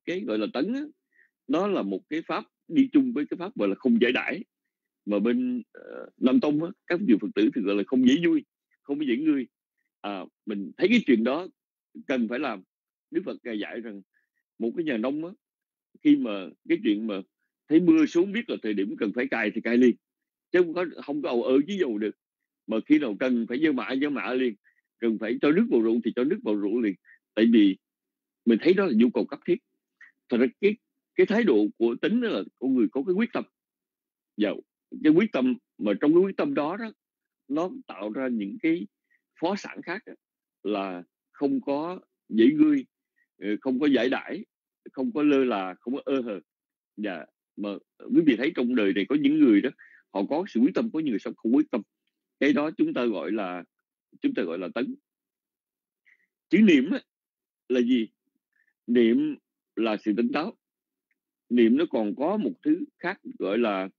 cái gọi là tấn á, nó là một cái pháp đi chung với cái pháp gọi là không giải đãi, mà bên uh, Nam Tông á, các vị Phật tử thì gọi là không dễ vui, không có dễ ngươi. À, mình thấy cái chuyện đó cần phải làm. Đức Phật ngài dạy rằng một cái nhà nông á, khi mà cái chuyện mà thấy mưa xuống biết là thời điểm cần phải cài thì cài liền, chứ không có không có ầu ơ với dầu được. Mà khi nào cần phải gieo mạ gieo mạ liền, cần phải cho nước vào ruộng thì cho nước vào ruộng liền, tại vì mình thấy đó là nhu cầu cấp thiết. Thật ra cái cái thái độ của Tính đó là con người có cái quyết tâm, và cái quyết tâm mà trong cái quyết tâm đó đó nó tạo ra những cái phó sản khác đó, là không có dễ ngươi, không có giải đãi, không có lơ là, không có ơ hờ. Và mà quý vị thấy trong đời này có những người đó họ có sự quyết tâm, có những người sống không quyết tâm. Cái đó chúng ta gọi là chúng ta gọi là tấn. Chữ niệm là gì? Niệm là sự tỉnh táo. Niệm nó còn có một thứ khác gọi là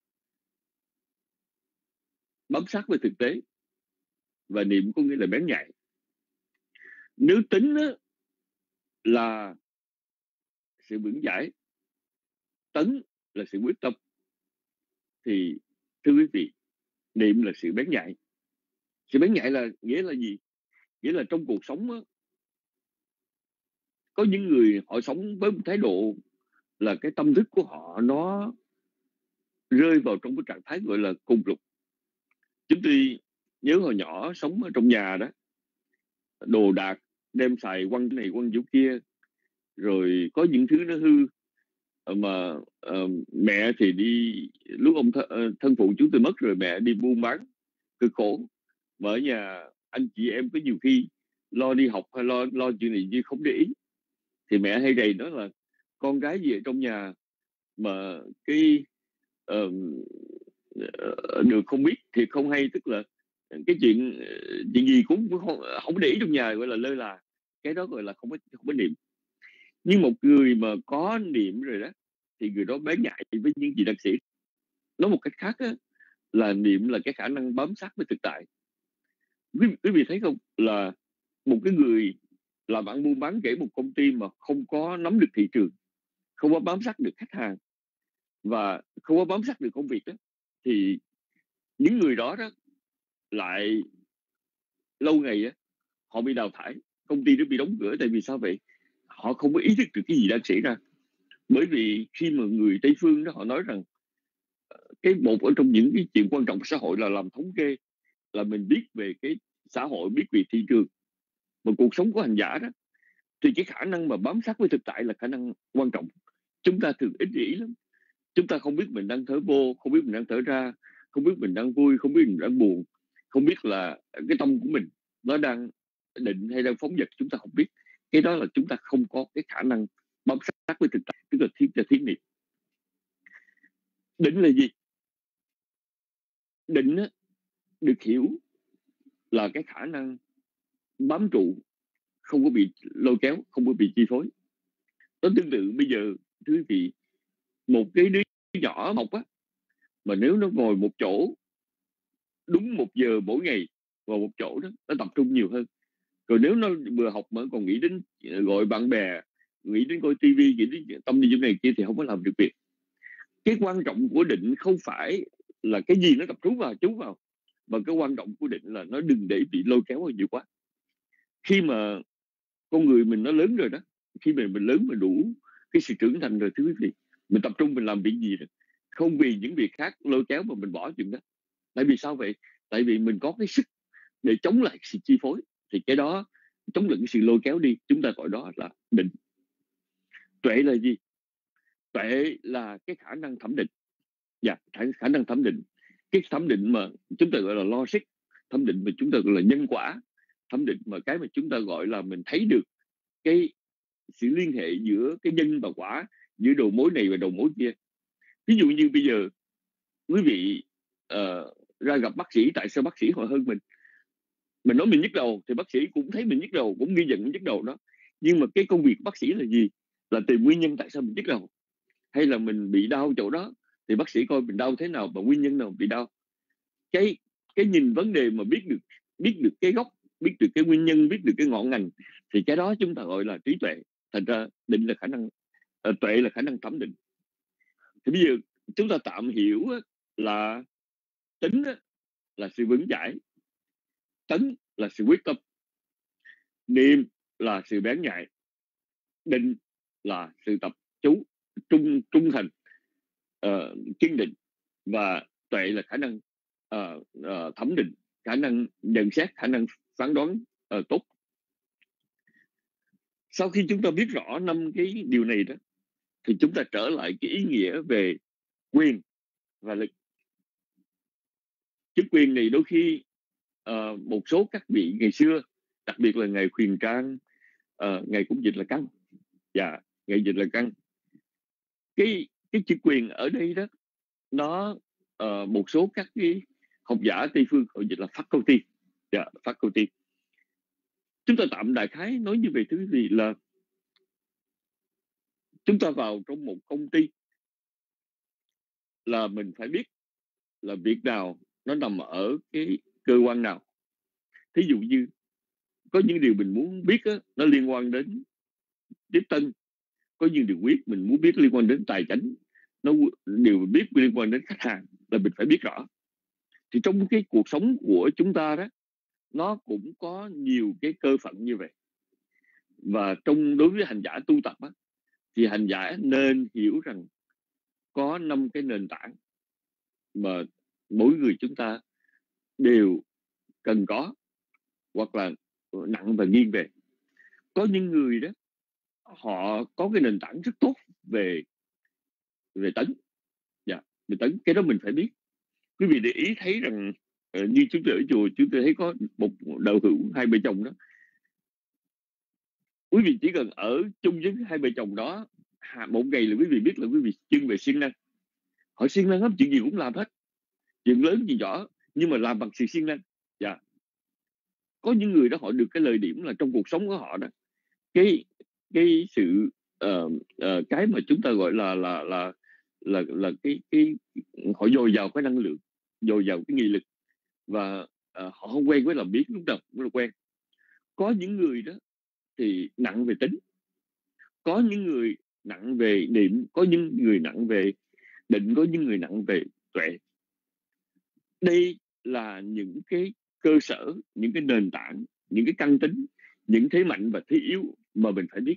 bám sát với thực tế, và niệm có nghĩa là bén nhạy. Nếu tính là sự vững chãi, tấn là sự quyết tâm, thì thưa quý vị, niệm là sự bén nhạy. Sự bén nhạy là nghĩa là gì? Nghĩa là trong cuộc sống á, có những người họ sống với một thái độ là cái tâm thức của họ nó rơi vào trong cái trạng thái gọi là cùng lục. Chúng tôi nhớ hồi nhỏ sống ở trong nhà đó, đồ đạc đem xài quăng này quăng chỗ kia, rồi có những thứ nó hư mà uh, mẹ thì đi, lúc ông th thân phụ chúng tôi mất rồi, mẹ đi buôn bán cực khổ, mà ở nhà anh chị em có nhiều khi lo đi học hay lo lo chuyện này như không để ý, thì mẹ hay rầy nói là con gái gì ở trong nhà mà cái uh, được không biết thì không hay, tức là cái chuyện chuyện gì cũng không, không để ý trong nhà, gọi là lơ là. Cái đó gọi là không có không có niệm. Nhưng một người mà có niệm rồi đó thì người đó bén nhạy với những gì đang xảy. Nói một cách khác á, là niệm là cái khả năng bám sát với thực tại. Quý, quý vị thấy không, là một cái người làm ăn buôn bán kể một công ty mà không có nắm được thị trường, không có bám sát được khách hàng và không có bám sát được công việc đó, thì những người đó đó lại lâu ngày á, họ bị đào thải, công ty nó bị đóng cửa. Tại vì sao vậy? Họ không có ý thức được cái gì đang xảy ra. Bởi vì khi mà người Tây Phương đó họ nói rằng cái một ở trong những cái chuyện quan trọng của xã hội là làm thống kê, là mình biết về cái xã hội, biết về thị trường. Mà cuộc sống của hành giả đó thì cái khả năng mà bám sát với thực tại là khả năng quan trọng. Chúng ta thường ít nghĩ lắm. Chúng ta không biết mình đang thở vô, không biết mình đang thở ra, không biết mình đang vui, không biết mình đang buồn, không biết là cái tâm của mình nó đang định hay đang phóng dật, chúng ta không biết. Cái đó là chúng ta không có cái khả năng bám sát với thực tại, tức là thiết là thiết niệm. Định là gì? Định á, được hiểu là cái khả năng bám trụ, không có bị lôi kéo, không có bị chi phối. Nó tương tự bây giờ, thưa quý vị, một cái đứa nhỏ học á, mà nếu nó ngồi một chỗ đúng một giờ mỗi ngày vào một chỗ đó, nó tập trung nhiều hơn. Rồi nếu nó vừa học mà còn nghĩ đến gọi bạn bè, nghĩ đến coi tivi, nghĩ đến tâm đi chỗ này kia thì không có làm được việc. Cái quan trọng của định không phải là cái gì nó tập trung vào, trú vào, mà cái quan trọng của định là nó đừng để bị lôi kéo nhiều quá. Khi mà con người mình nó lớn rồi đó, khi mình mình lớn mà đủ cái sự trưởng thành rồi, thưa quý vị, mình tập trung mình làm việc gì rồi, không vì những việc khác lôi kéo mà mình bỏ chuyện đó. Tại vì sao vậy? Tại vì mình có cái sức để chống lại sự chi phối, thì cái đó chống lại cái sự lôi kéo đi, chúng ta gọi đó là định. Tuệ là gì? Tuệ là cái khả năng thẩm định. Dạ, khả năng thẩm định. Cái thẩm định mà chúng ta gọi là logic, thẩm định mà chúng ta gọi là nhân quả, thẩm định mà cái mà chúng ta gọi là mình thấy được cái sự liên hệ giữa cái nhân và quả, giữa đầu mối này và đầu mối kia. Ví dụ như bây giờ quý vị uh, ra gặp bác sĩ, tại sao bác sĩ họ hơn mình? Mình nói mình nhức đầu thì bác sĩ cũng thấy mình nhức đầu, cũng ghi nhận mình nhức đầu đó. Nhưng mà cái công việc của bác sĩ là gì? Là tìm nguyên nhân tại sao mình nhức đầu. Hay là mình bị đau chỗ đó thì bác sĩ coi mình đau thế nào và nguyên nhân nào bị đau. Cái cái nhìn vấn đề mà biết được biết được cái gốc, biết được cái nguyên nhân, biết được cái ngọn ngành, thì cái đó chúng ta gọi là trí tuệ. Thành ra định là khả năng uh, tuệ là khả năng thẩm định. Thì bây giờ chúng ta tạm hiểu là tính là sự vững chãi, tấn là sự quyết tâm, niệm là sự bén nhạy, định là sự tập chú trung trung thành, uh, kiên định, và tuệ là khả năng uh, uh, thẩm định, khả năng nhận xét, khả năng phán đoán uh, tốt. Sau khi chúng ta biết rõ năm cái điều này đó, thì chúng ta trở lại cái ý nghĩa về quyền và lực. Chức quyền này đôi khi uh, một số các vị ngày xưa, đặc biệt là ngày Khuyền Trang, uh, ngày cũng dịch là căn, dạ, ngày dịch là căn. Cái cái chức quyền ở đây đó, nó uh, một số các cái học giả Tây phương họ dịch là faculty, dạ, faculty. Chúng ta tạm đại khái nói như vậy, thứ gì là chúng ta vào trong một công ty là mình phải biết là việc nào nó nằm ở cái cơ quan nào. Thí dụ như có những điều mình muốn biết đó, nó liên quan đến tiếp tân, có những điều biết mình muốn biết liên quan đến tài chính, nó điều mình biết liên quan đến khách hàng là mình phải biết rõ. Thì trong cái cuộc sống của chúng ta đó, nó cũng có nhiều cái cơ phận như vậy. Và trong đối với hành giả tu tập á, thì hành giả nên hiểu rằng có năm cái nền tảng mà mỗi người chúng ta đều cần có, hoặc là nặng và nghiêng về. Có những người đó họ có cái nền tảng rất tốt về về tấn, dạ, về tấn, cái đó mình phải biết. Quý vị để ý thấy rằng uh, như chúng tôi ở chùa, chúng tôi thấy có một đạo hữu hai vợ chồng đó. Quý vị chỉ cần ở chung với hai vợ chồng đó một ngày là quý vị biết là quý vị chuyên về siêng năng. Họ siêng năng lắm, chuyện gì cũng làm hết, chuyện lớn chuyện nhỏ, nhưng mà làm bằng sự siêng năng. Dạ. Có những người đó họ được cái lời điểm là trong cuộc sống của họ đó, cái cái sự uh, uh, cái mà chúng ta gọi là là là là là cái cái họ dồi dào cái năng lượng, dồi dào cái nghị lực, và uh, họ không quen với làm biết, lúc nào cũng là quen. Có những người đó thì nặng về tính, có những người nặng về niệm, có những người nặng về định, có những người nặng về tuệ. Đây là những cái cơ sở, những cái nền tảng, những cái căn tính, những thế mạnh và thế yếu mà mình phải biết.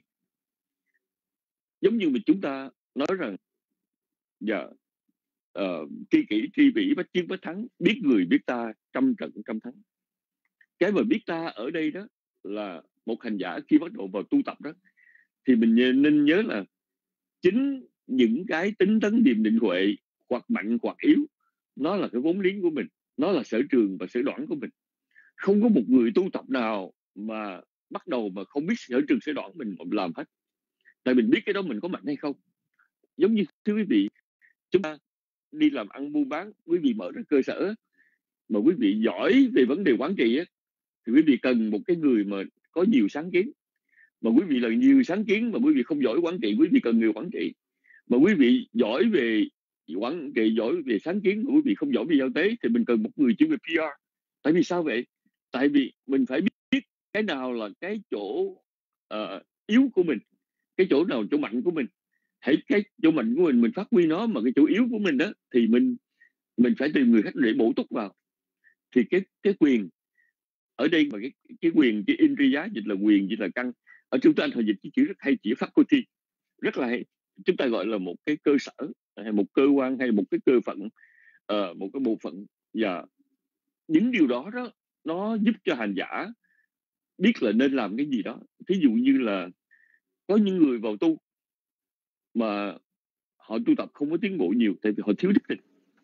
Giống như mà chúng ta nói rằng dạ, uh, tri kỷ tri vĩ bách chiến bách thắng, biết người biết ta trăm trận trăm thắng. Cái mà biết ta ở đây đó là một hành giả khi bắt đầu vào tu tập đó, thì mình nên nhớ là chính những cái tính tấn điềm định huệ, hoặc mạnh hoặc yếu, nó là cái vốn liếng của mình, nó là sở trường và sở đoản của mình. Không có một người tu tập nào mà bắt đầu mà không biết sở trường sở đoản mình làm hết. Tại mình biết cái đó mình có mạnh hay không. Giống như thưa quý vị, chúng ta đi làm ăn buôn bán, quý vị mở ra cơ sở mà quý vị giỏi về vấn đề quản trị á, thì quý vị cần một cái người mà có nhiều sáng kiến. Mà quý vị là nhiều sáng kiến mà quý vị không giỏi quản trị, quý vị cần người quản trị. Mà quý vị giỏi về quản trị, giỏi về sáng kiến, mà quý vị không giỏi về giao tế, thì mình cần một người chuyên về pê rờ. Tại vì sao vậy? Tại vì mình phải biết cái nào là cái chỗ uh, yếu của mình, cái chỗ nào chỗ mạnh của mình. Hãy cái chỗ mạnh của mình mình phát huy nó, mà cái chỗ yếu của mình đó thì mình mình phải tìm người khác để bổ túc vào. Thì cái cái quyền ở đây mà cái cái quyền, cái indriya dịch là quyền, dịch là căn. Ở chúng ta họ dịch cái chữ rất hay, chữ faculty rất là hay. Chúng ta gọi là một cái cơ sở, hay một cơ quan, hay một cái cơ phận, uh, một cái bộ phận. Và những điều đó đó nó giúp cho hành giả biết là nên làm cái gì đó. Thí dụ như là có những người vào tu mà họ tu tập không có tiến bộ nhiều, tại vì họ thiếu đức tin,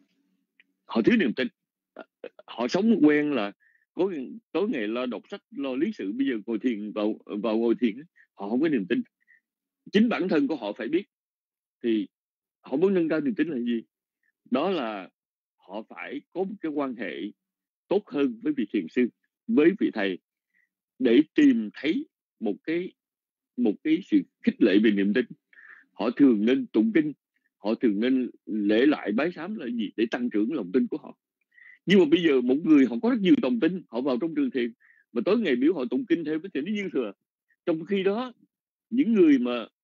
họ thiếu niềm tin. Họ sống quen là có tối ngày lo đọc sách, lo lý sự, bây giờ ngồi thiền, vào vào ngồi thiền họ không có niềm tin. Chính bản thân của họ phải biết. Thì họ muốn nâng cao niềm tin là gì? Đó là họ phải có một cái quan hệ tốt hơn với vị thiền sư, với vị thầy, để tìm thấy một cái một cái sự khích lệ về niềm tin. Họ thường nên tụng kinh, họ thường nên lễ lại bái sám là gì? Để tăng trưởng lòng tin của họ. Nhưng mà bây giờ một người họ có rất nhiều lòng tin, họ vào trong trường thiền mà tối ngày biểu họ tụng kinh theo cái thì nó dư thừa. Trong khi đó những người mà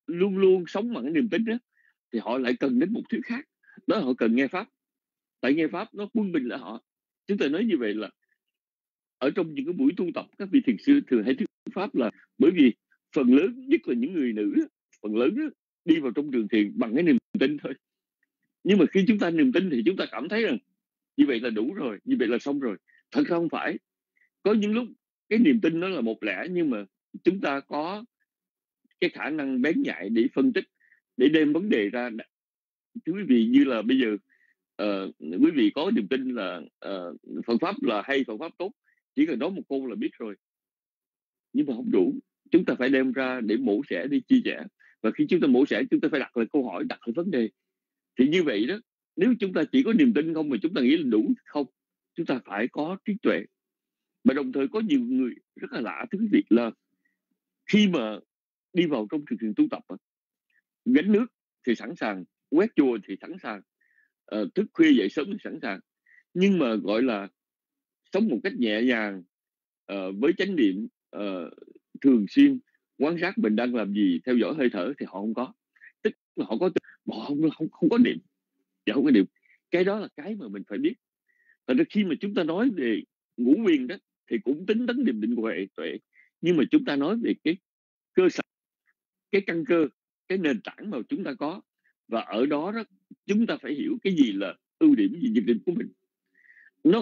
luôn luôn sống bằng cái niềm tin đó, thì họ lại cần đến một thứ khác, đó là họ cần nghe pháp. Tại nghe pháp nó quân bình lại họ. Chúng ta nói như vậy là ở trong những cái buổi tu tập, các vị thiền sư thường hay thuyết pháp là bởi vì phần lớn, nhất là những người nữ, phần lớn đó, đi vào trong trường thiền bằng cái niềm tin thôi. Nhưng mà khi chúng ta niềm tin thì chúng ta cảm thấy rằng như vậy là đủ rồi, như vậy là xong rồi. Thật ra không phải. Có những lúc cái niềm tin nó là một lẽ, nhưng mà chúng ta có cái khả năng bén nhạy để phân tích, để đem vấn đề ra. Thưa quý vị, như là bây giờ uh, quý vị có niềm tin là uh, Phật pháp là hay, Phật pháp tốt, chỉ cần nói một câu là biết rồi, nhưng mà không đủ. Chúng ta phải đem ra để mổ xẻ, đi chia sẻ. Và khi chúng ta mổ xẻ, chúng ta phải đặt lại câu hỏi, đặt lại vấn đề. Thì như vậy đó, nếu chúng ta chỉ có niềm tin không mà chúng ta nghĩ là đủ không, chúng ta phải có trí tuệ. Mà đồng thời có nhiều người rất là lạ, thưa quý vị, là khi mà đi vào trong trường thiền tu tập, gánh nước thì sẵn sàng, quét chùa thì sẵn sàng, uh, thức khuya dậy sớm thì sẵn sàng, nhưng mà gọi là sống một cách nhẹ nhàng, uh, với chánh niệm, uh, thường xuyên quan sát mình đang làm gì, theo dõi hơi thở thì họ không có. Tức là họ có họ không, không, không có niệm, và không có niệm. Cái đó là cái mà mình phải biết. Thật ra khi mà chúng ta nói về ngũ quyền đó thì cũng tính tấn niệm định huệ tuệ, nhưng mà chúng ta nói về cái cơ sở, cái căn cơ, cái nền tảng mà chúng ta có, và ở đó đó chúng ta phải hiểu cái gì là ưu điểm, gì nhược điểm của mình. Nó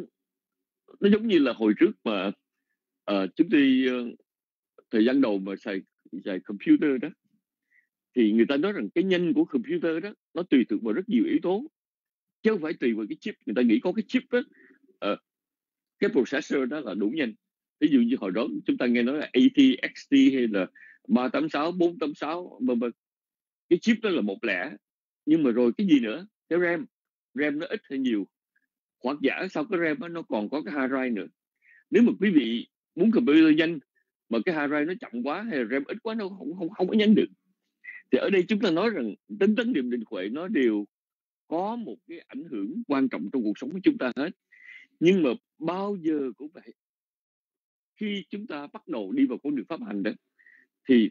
nó giống như là hồi trước mà uh, chúng tôi uh, thời gian đầu mà xài xài computer đó, thì người ta nói rằng cái nhanh của computer đó nó tùy thuộc vào rất nhiều yếu tố, chứ không phải tùy vào cái chip. Người ta nghĩ có cái chip đó, uh, cái processor đó là đủ nhanh. Ví dụ như hồi đó chúng ta nghe nói là A T X T hay là ba tám sáu, bốn tám sáu, vân vân. Cái chip đó là một lẻ, nhưng mà rồi cái gì nữa? Cái RAM, RAM nó ít hay nhiều, hoặc giả sau cái RAM đó, nó còn có cái hard drive nữa. Nếu mà quý vị muốn computer nhanh mà cái hard drive nó chậm quá hay là RAM ít quá, nó không không không có nhanh được. Thì ở đây chúng ta nói rằng tính tấn niệm định huệ nó đều có một cái ảnh hưởng quan trọng trong cuộc sống của chúng ta hết. Nhưng mà bao giờ cũng vậy, khi chúng ta bắt đầu đi vào con đường pháp hành đó, thì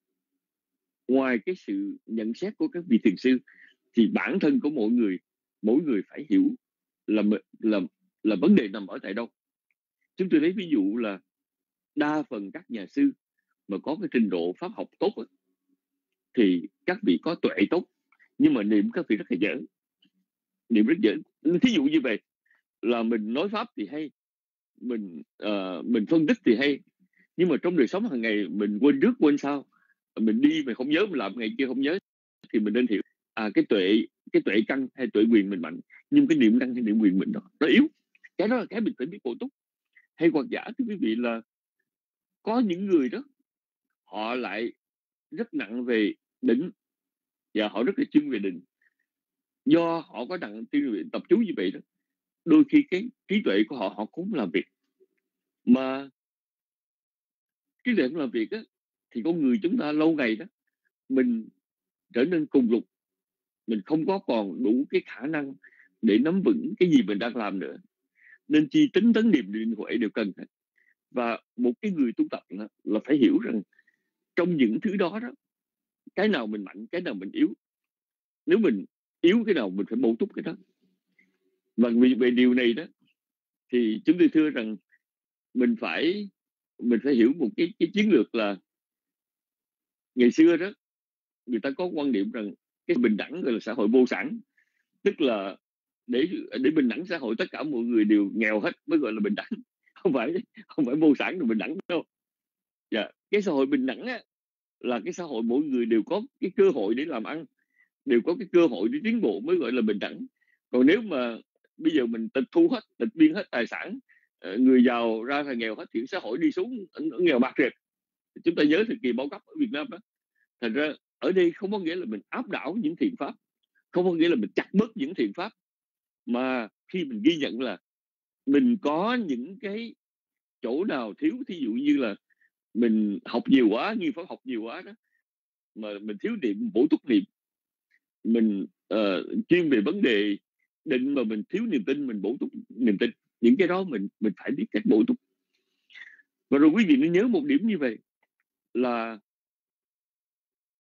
ngoài cái sự nhận xét của các vị thiền sư, thì bản thân của mỗi người, mỗi người phải hiểu là là là vấn đề nằm ở tại đâu. Chúng tôi lấy ví dụ là đa phần các nhà sư mà có cái trình độ pháp học tốt đó, thì các vị có tuệ tốt, nhưng mà niệm các vị rất là dở, niệm rất dở. Thí dụ như vậy là mình nói pháp thì hay, mình uh, mình phân tích thì hay, nhưng mà trong đời sống hàng ngày mình quên trước quên sau, mình đi mình không nhớ, mình làm ngày kia không nhớ, thì mình nên hiểu à cái tuệ cái tuệ căn hay tuệ quyền mình mạnh, nhưng cái niệm căn hay niệm quyền mình đó nó yếu. Cái đó là cái mình phải biết bổ túc. Hay hoặc giả thưa quý vị là có những người đó họ lại rất nặng về định, và họ rất là chuyên về định. Do họ có nặng chuyên về tập chú như vậy đó, đôi khi cái trí tuệ của họ họ cũng làm việc, mà trí tuệ không làm việc á, thì con người chúng ta lâu ngày đó mình trở nên cùng lục, mình không có còn đủ cái khả năng để nắm vững cái gì mình đang làm nữa. Nên chi tính tấn niệm định huệ đều cần. Và một cái người tu tập là, là phải hiểu rằng trong những thứ đó đó, cái nào mình mạnh, cái nào mình yếu. Nếu mình yếu cái nào mình phải bổ túc cái đó. Và vì về điều này đó thì chúng tôi thưa rằng mình phải mình phải hiểu một cái, cái chiến lược là ngày xưa đó người ta có quan điểm rằng cái bình đẳng gọi là xã hội vô sản, tức là để để bình đẳng xã hội tất cả mọi người đều nghèo hết mới gọi là bình đẳng, không phải không phải vô sản rồi bình đẳng đâu. Dạ, cái xã hội bình đẳng á, là cái xã hội mỗi người đều có cái cơ hội để làm ăn, đều có cái cơ hội để tiến bộ mới gọi là bình đẳng. Còn nếu mà bây giờ mình tịch thu hết, tịch biên hết tài sản, người giàu ra thành nghèo hết, thì xã hội đi xuống nghèo bạc rệt. Chúng ta nhớ thời kỳ bao cấp ở Việt Nam đó. Thành ra ở đây không có nghĩa là mình áp đảo những thiện pháp, không có nghĩa là mình chặt bớt những thiện pháp, mà khi mình ghi nhận là mình có những cái chỗ nào thiếu, thí dụ như là mình học nhiều quá, như pháp học nhiều quá đó, mà mình thiếu niệm, bổ túc niệm, mình uh, chuyên về vấn đề định mà mình thiếu niềm tin, mình bổ túc niềm tin. Những cái đó mình mình phải biết cách bổ túc. Và rồi quý vị nên nhớ một điểm như vậy là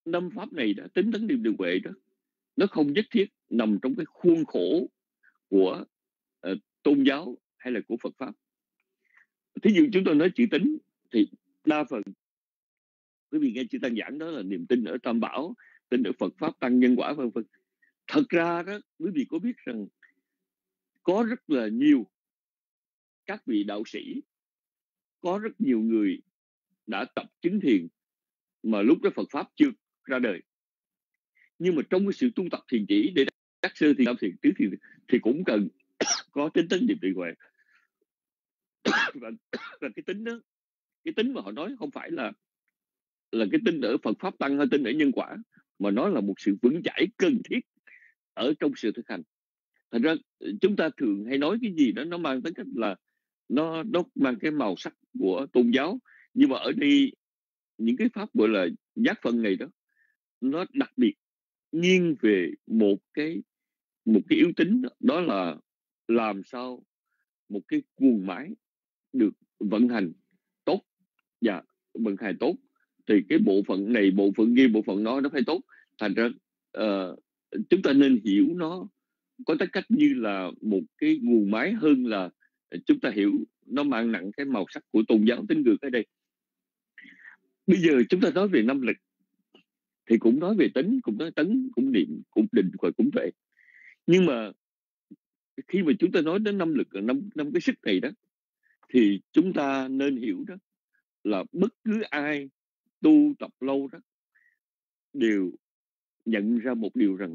năm pháp này đó, tính tấn niệm tuệ huệ đó, nó không nhất thiết nằm trong cái khuôn khổ của uh, tôn giáo hay là của Phật pháp. Thí dụ chúng tôi nói chữ tính thì đa phần quý vị nghe chữ Tăng giảng đó là niềm tin ở Tam Bảo, tin ở Phật pháp tăng nhân quả vân vân. Thật ra đó, quý vị có biết rằng có rất là nhiều các vị đạo sĩ, có rất nhiều người đã tập chứng thiền mà lúc đó Phật pháp chưa ra đời, nhưng mà trong cái sự tu tập thiền chỉ để đắc sơ thiền, thiền tứ thiền thì cũng cần có tính tấn niệm tuệ huệ. và, và cái tính đó, cái tính mà họ nói không phải là là cái tin ở Phật pháp tăng hay tin ở nhân quả, mà nó là một sự vững chãi cần thiết ở trong sự thực hành. Thành ra chúng ta thường hay nói cái gì đó nó mang tính cách là nó nó mang cái màu sắc của tôn giáo, nhưng mà ở đây những cái pháp gọi là giác phân này đó, nó đặc biệt nghiêng về một cái một cái yếu tính, đó, đó là làm sao một cái guồng máy được vận hành tốt và vận hành tốt thì cái bộ phận này, bộ phận kia, bộ phận đó nó phải tốt. Thành ra uh, chúng ta nên hiểu nó có tính cách như là một cái guồng máy hơn là chúng ta hiểu nó mang nặng cái màu sắc của tôn giáo tín ngưỡng ở đây. Bây giờ chúng ta nói về năm lực thì cũng nói về tính, cũng nói tấn, cũng niệm, cũng định và cũng tuệ. Nhưng mà khi mà chúng ta nói đến năm lực, năm năm cái sức này đó, thì chúng ta nên hiểu đó là bất cứ ai tu tập lâu đó đều nhận ra một điều rằng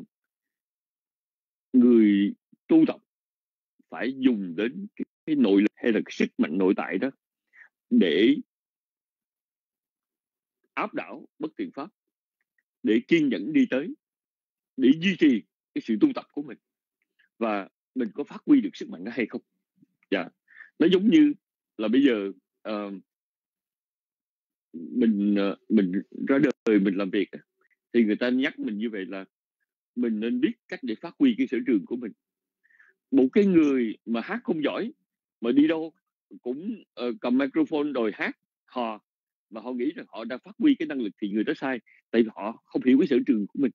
người tu tập phải dùng đến cái, cái nội lực hay là cái sức mạnh nội tại đó để áp đảo bất thiện pháp, để kiên nhẫn đi tới, để duy trì cái sự tu tập của mình, và mình có phát huy được sức mạnh đó hay không. Dạ, nó giống như là bây giờ uh, mình uh, mình ra đời mình làm việc thì người ta nhắc mình như vậy là mình nên biết cách để phát huy cái sở trường của mình. Một cái người mà hát không giỏi mà đi đâu cũng uh, cầm microphone đòi hát hò và họ nghĩ rằng họ đang phát huy cái năng lực thì người đó sai, tại vì họ không hiểu cái sở trường của mình.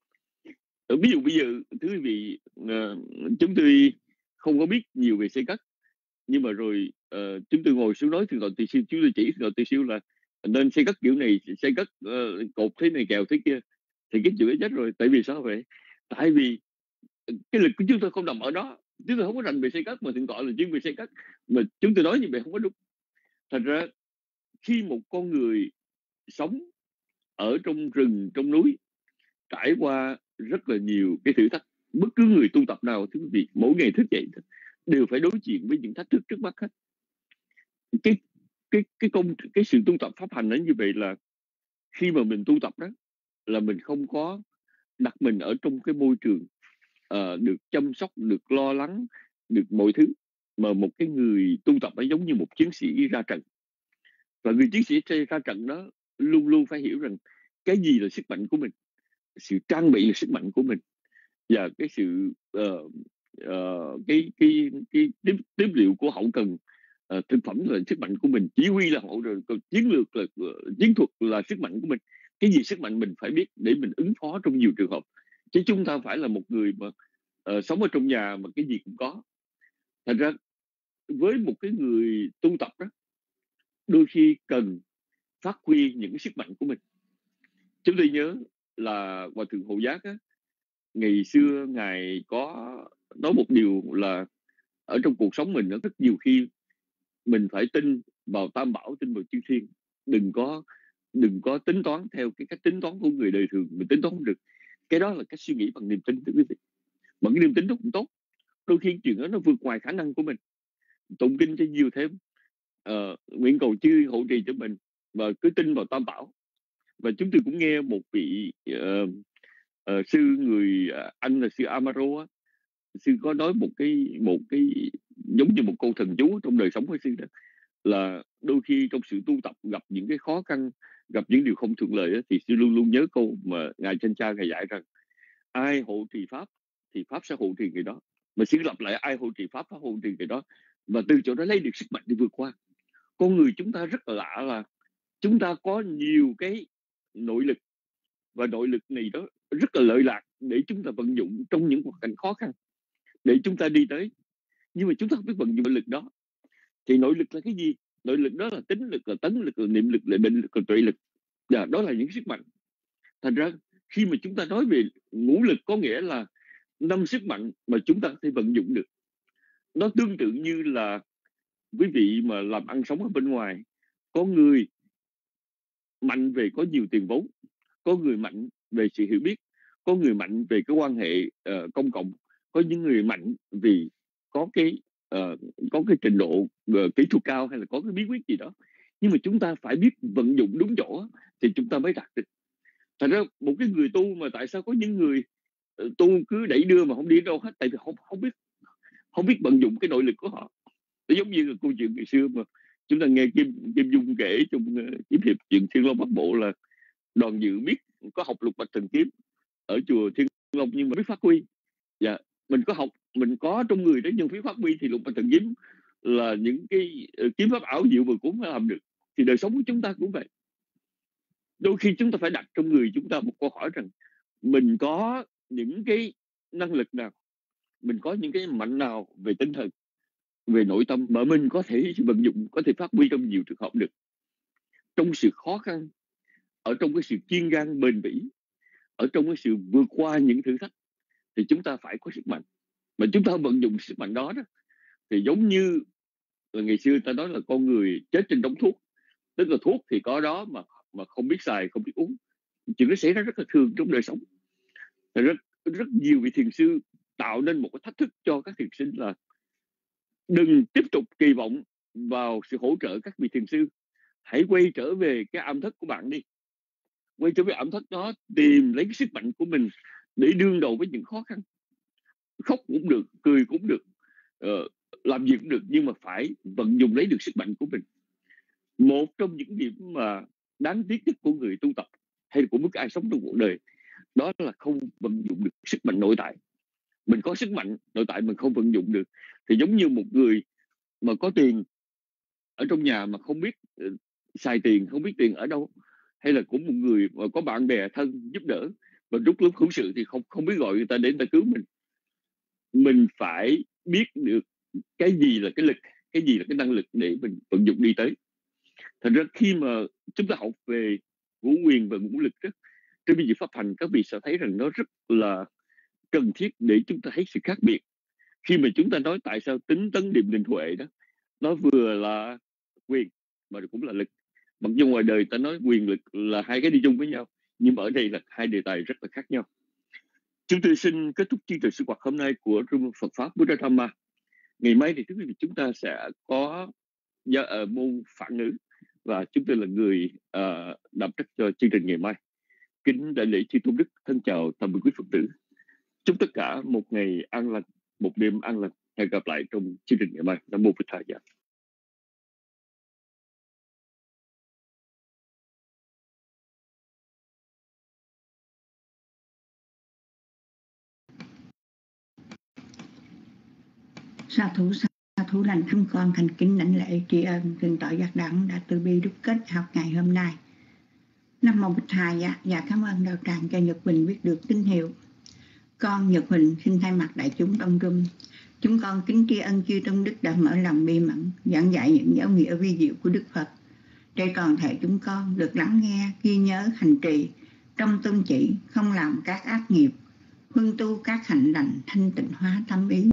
Ví dụ bây giờ thưa quý vị, uh, chúng tôi không có biết nhiều về xây cất, nhưng mà rồi uh, chúng tôi ngồi xuống nói thì rồi tùy siêu, chúng tôi chỉ rồi tùy siêu là nên xây cất kiểu này, xây cất uh, cột thế này, kèo thế kia, thì cái chuyện ấy chết rồi. Tại vì sao vậy? Tại vì cái lực của chúng tôi không nằm ở đó, chúng tôi không có rành về xây cất mà thượng tọa là chuyên về xây cất, mà chúng tôi nói như vậy không có đúng. Thành ra khi một con người sống ở trong rừng, trong núi, trải qua rất là nhiều cái thử thách, bất cứ người tu tập nào thưa quý vị, mỗi ngày thức dậy đều phải đối diện với những thách thức trước mắt hết. Cái cái cái công cái sự tu tập pháp hành nó như vậy là khi mà mình tu tập đó là mình không có đặt mình ở trong cái môi trường uh, được chăm sóc, được lo lắng, được mọi thứ, mà một cái người tu tập nó giống như một chiến sĩ ra trận. Và người chiến sĩ ra trận đó luôn luôn phải hiểu rằng cái gì là sức mạnh của mình, sự trang bị là sức mạnh của mình, và cái sự uh, uh, cái cái cái tiếp tiếp liệu của hậu cần, uh, thực phẩm là sức mạnh của mình, chỉ huy là hậu, rồi chiến lược là uh, chiến thuật là sức mạnh của mình. Cái gì sức mạnh mình phải biết để mình ứng phó trong nhiều trường hợp, chứ chúng ta phải là một người mà uh, sống ở trong nhà mà cái gì cũng có. Thành ra với một cái người tu tập đó, đôi khi cần phát huy những cái sức mạnh của mình. Chúng tôi nhớ là Hòa thượng Hộ Giác á, ngày xưa ngài có nói một điều là ở trong cuộc sống mình nó rất nhiều khi mình phải tin vào Tam Bảo, tin vào chư thiên, đừng có đừng có tính toán theo cái cách tính toán của người đời thường, mình tính toán không được. Cái đó là cách suy nghĩ bằng niềm tin, thưa quý vị. Mà cái niềm tin đó cũng tốt, đôi khi chuyện đó nó vượt ngoài khả năng của mình, tụng kinh cho nhiều thêm, uh, nguyện cầu chư hộ trì cho mình, và cứ tin vào Tam Bảo. Và chúng tôi cũng nghe một vị uh, uh, sư người uh, Anh là sư Amaro á, sư có nói một cái một cái giống như một câu thần chú trong đời sống của sư đó, là đôi khi trong sự tu tập gặp những cái khó khăn, gặp những điều không thuận lợi đó, thì sư luôn luôn nhớ câu mà ngài Chanh Cha ngài dạy rằng ai hộ trì pháp thì pháp sẽ hộ trì người đó. Mà sư lặp lại ai hộ trì pháp, pháp hộ trì người đó, và từ chỗ đó lấy được sức mạnh để vượt qua. Con người chúng ta rất là lạ là chúng ta có nhiều cái nội lực, và nội lực này đó rất là lợi lạc để chúng ta vận dụng trong những hoàn cảnh khó khăn để chúng ta đi tới. Nhưng mà chúng ta không biết vận dụng nội lực đó. Thì nội lực là cái gì? Nội lực đó là tính lực, là tấn lực, là niệm lực, là định lực, là tuệ lực. Dạ, đó là những sức mạnh. Thành ra khi mà chúng ta nói về ngũ lực có nghĩa là năm sức mạnh mà chúng ta có thể vận dụng được. Nó tương tự như là quý vị mà làm ăn sống ở bên ngoài, có người mạnh về có nhiều tiền vốn, có người mạnh về sự hiểu biết, có người mạnh về cái quan hệ uh, công cộng, có những người mạnh vì có cái uh, có cái trình độ uh, kỹ thuật cao hay là có cái bí quyết gì đó. Nhưng mà chúng ta phải biết vận dụng đúng chỗ thì chúng ta mới đạt được. Thành ra một cái người tu mà tại sao có những người uh, tu cứ đẩy đưa mà không đi đâu hết, tại vì không không biết không biết vận dụng cái nội lực của họ. Nó giống như là câu chuyện ngày xưa mà chúng ta nghe Kim Kim Dung kể trong uh, kiếm hiệp chuyện Thiên Long Bắc Bộ là Đoàn Dự biết có học lục bạch thần kiếm ở chùa Thiên Long nhưng mà biết phát huy. Dạ, mình có học, mình có trong người đó nhưng biết phát huy thì lục bạch thần kiếm là những cái uh, kiếm pháp ảo diệu mà cũng phải làm được. Thì đời sống của chúng ta cũng vậy. Đôi khi chúng ta phải đặt trong người chúng ta một câu hỏi rằng mình có những cái năng lực nào, mình có những cái mạnh nào về tinh thần, về nội tâm mà mình có thể vận dụng, có thể phát huy trong nhiều trường hợp được. Trong sự khó khăn, ở trong cái sự kiên gan bền bỉ, ở trong cái sự vượt qua những thử thách thì chúng ta phải có sức mạnh. Mà chúng ta vận dụng sức mạnh đó, đó thì giống như là ngày xưa ta nói là con người chết trên đống thuốc. Tức là thuốc thì có đó mà mà không biết xài, không biết uống. Chuyện nó xảy ra rất là thường trong đời sống. Rất, rất nhiều vị thiền sư tạo nên một cái thách thức cho các thiền sinh là đừng tiếp tục kỳ vọng vào sự hỗ trợ các vị thiền sư. Hãy quay trở về cái ẩm thất của bạn đi. Quay trở về ẩm thất đó, tìm lấy cái sức mạnh của mình để đương đầu với những khó khăn. Khóc cũng được, cười cũng được, uh, làm gì cũng được, nhưng mà phải vận dụng lấy được sức mạnh của mình. Một trong những điểm mà đáng tiếc nhất của người tu tập hay của bất cứ ai sống trong cuộc đời đó là không vận dụng được sức mạnh nội tại. Mình có sức mạnh nội tại mình không vận dụng được thì giống như một người mà có tiền ở trong nhà mà không biết uh, xài tiền, không biết tiền ở đâu, hay là của một người mà có bạn bè thân giúp đỡ và lúc lúc hữu sự thì không không biết gọi người ta đến người ta cứu mình. Mình phải biết được cái gì là cái lực, cái gì là cái năng lực để mình vận dụng đi tới. Thành ra khi mà chúng ta học về ngũ quyền và ngũ lực đó, trên bây giờ pháp hành các vị sẽ thấy rằng nó rất là cần thiết để chúng ta thấy sự khác biệt. Khi mà chúng ta nói tại sao tính tấn điềm định huệ đó, nó vừa là quyền mà cũng là lực. Mặc dù ngoài đời ta nói quyền lực là hai cái đi chung với nhau, nhưng mà ở đây là hai đề tài rất là khác nhau. Chúng tôi xin kết thúc chương trình sinh hoạt hôm nay của Trung Phật Pháp Buddha Dhamma. Ngày mai thì chúng ta sẽ có uh, môn phản ngữ và chúng tôi là người uh, đảm trách cho chương trình ngày mai. Kính đại lễ chư tôn đức, thân chào tạm biệt quý Phật tử. Chúc tất cả một ngày an lành, một đêm an lành. Hẹn gặp lại trong chương trình ngày mai. Nam mô Phật Thầy. Sa thủ sa thủ lành thăm con thành kính lãnh lễ tri ân thượng tọa Giác Đẳng đã từ bi đúc kết học ngày hôm nay. Nam mô Bích Thầy. Dạ cảm ơn đạo tràng cho Nhật Huỳnh biết được tín hiệu. Con Nhật Huỳnh xin thay mặt đại chúng đông room, chúng con kính tri ân chư tôn đức đã mở lòng bi mẫn giảng dạy những giáo nghĩa vi diệu của Đức Phật để toàn thể chúng con được lắng nghe, ghi nhớ, hành trì trong tôn chỉ, không làm các ác nghiệp, huân tu các hạnh lành, thanh tịnh hóa tâm ý.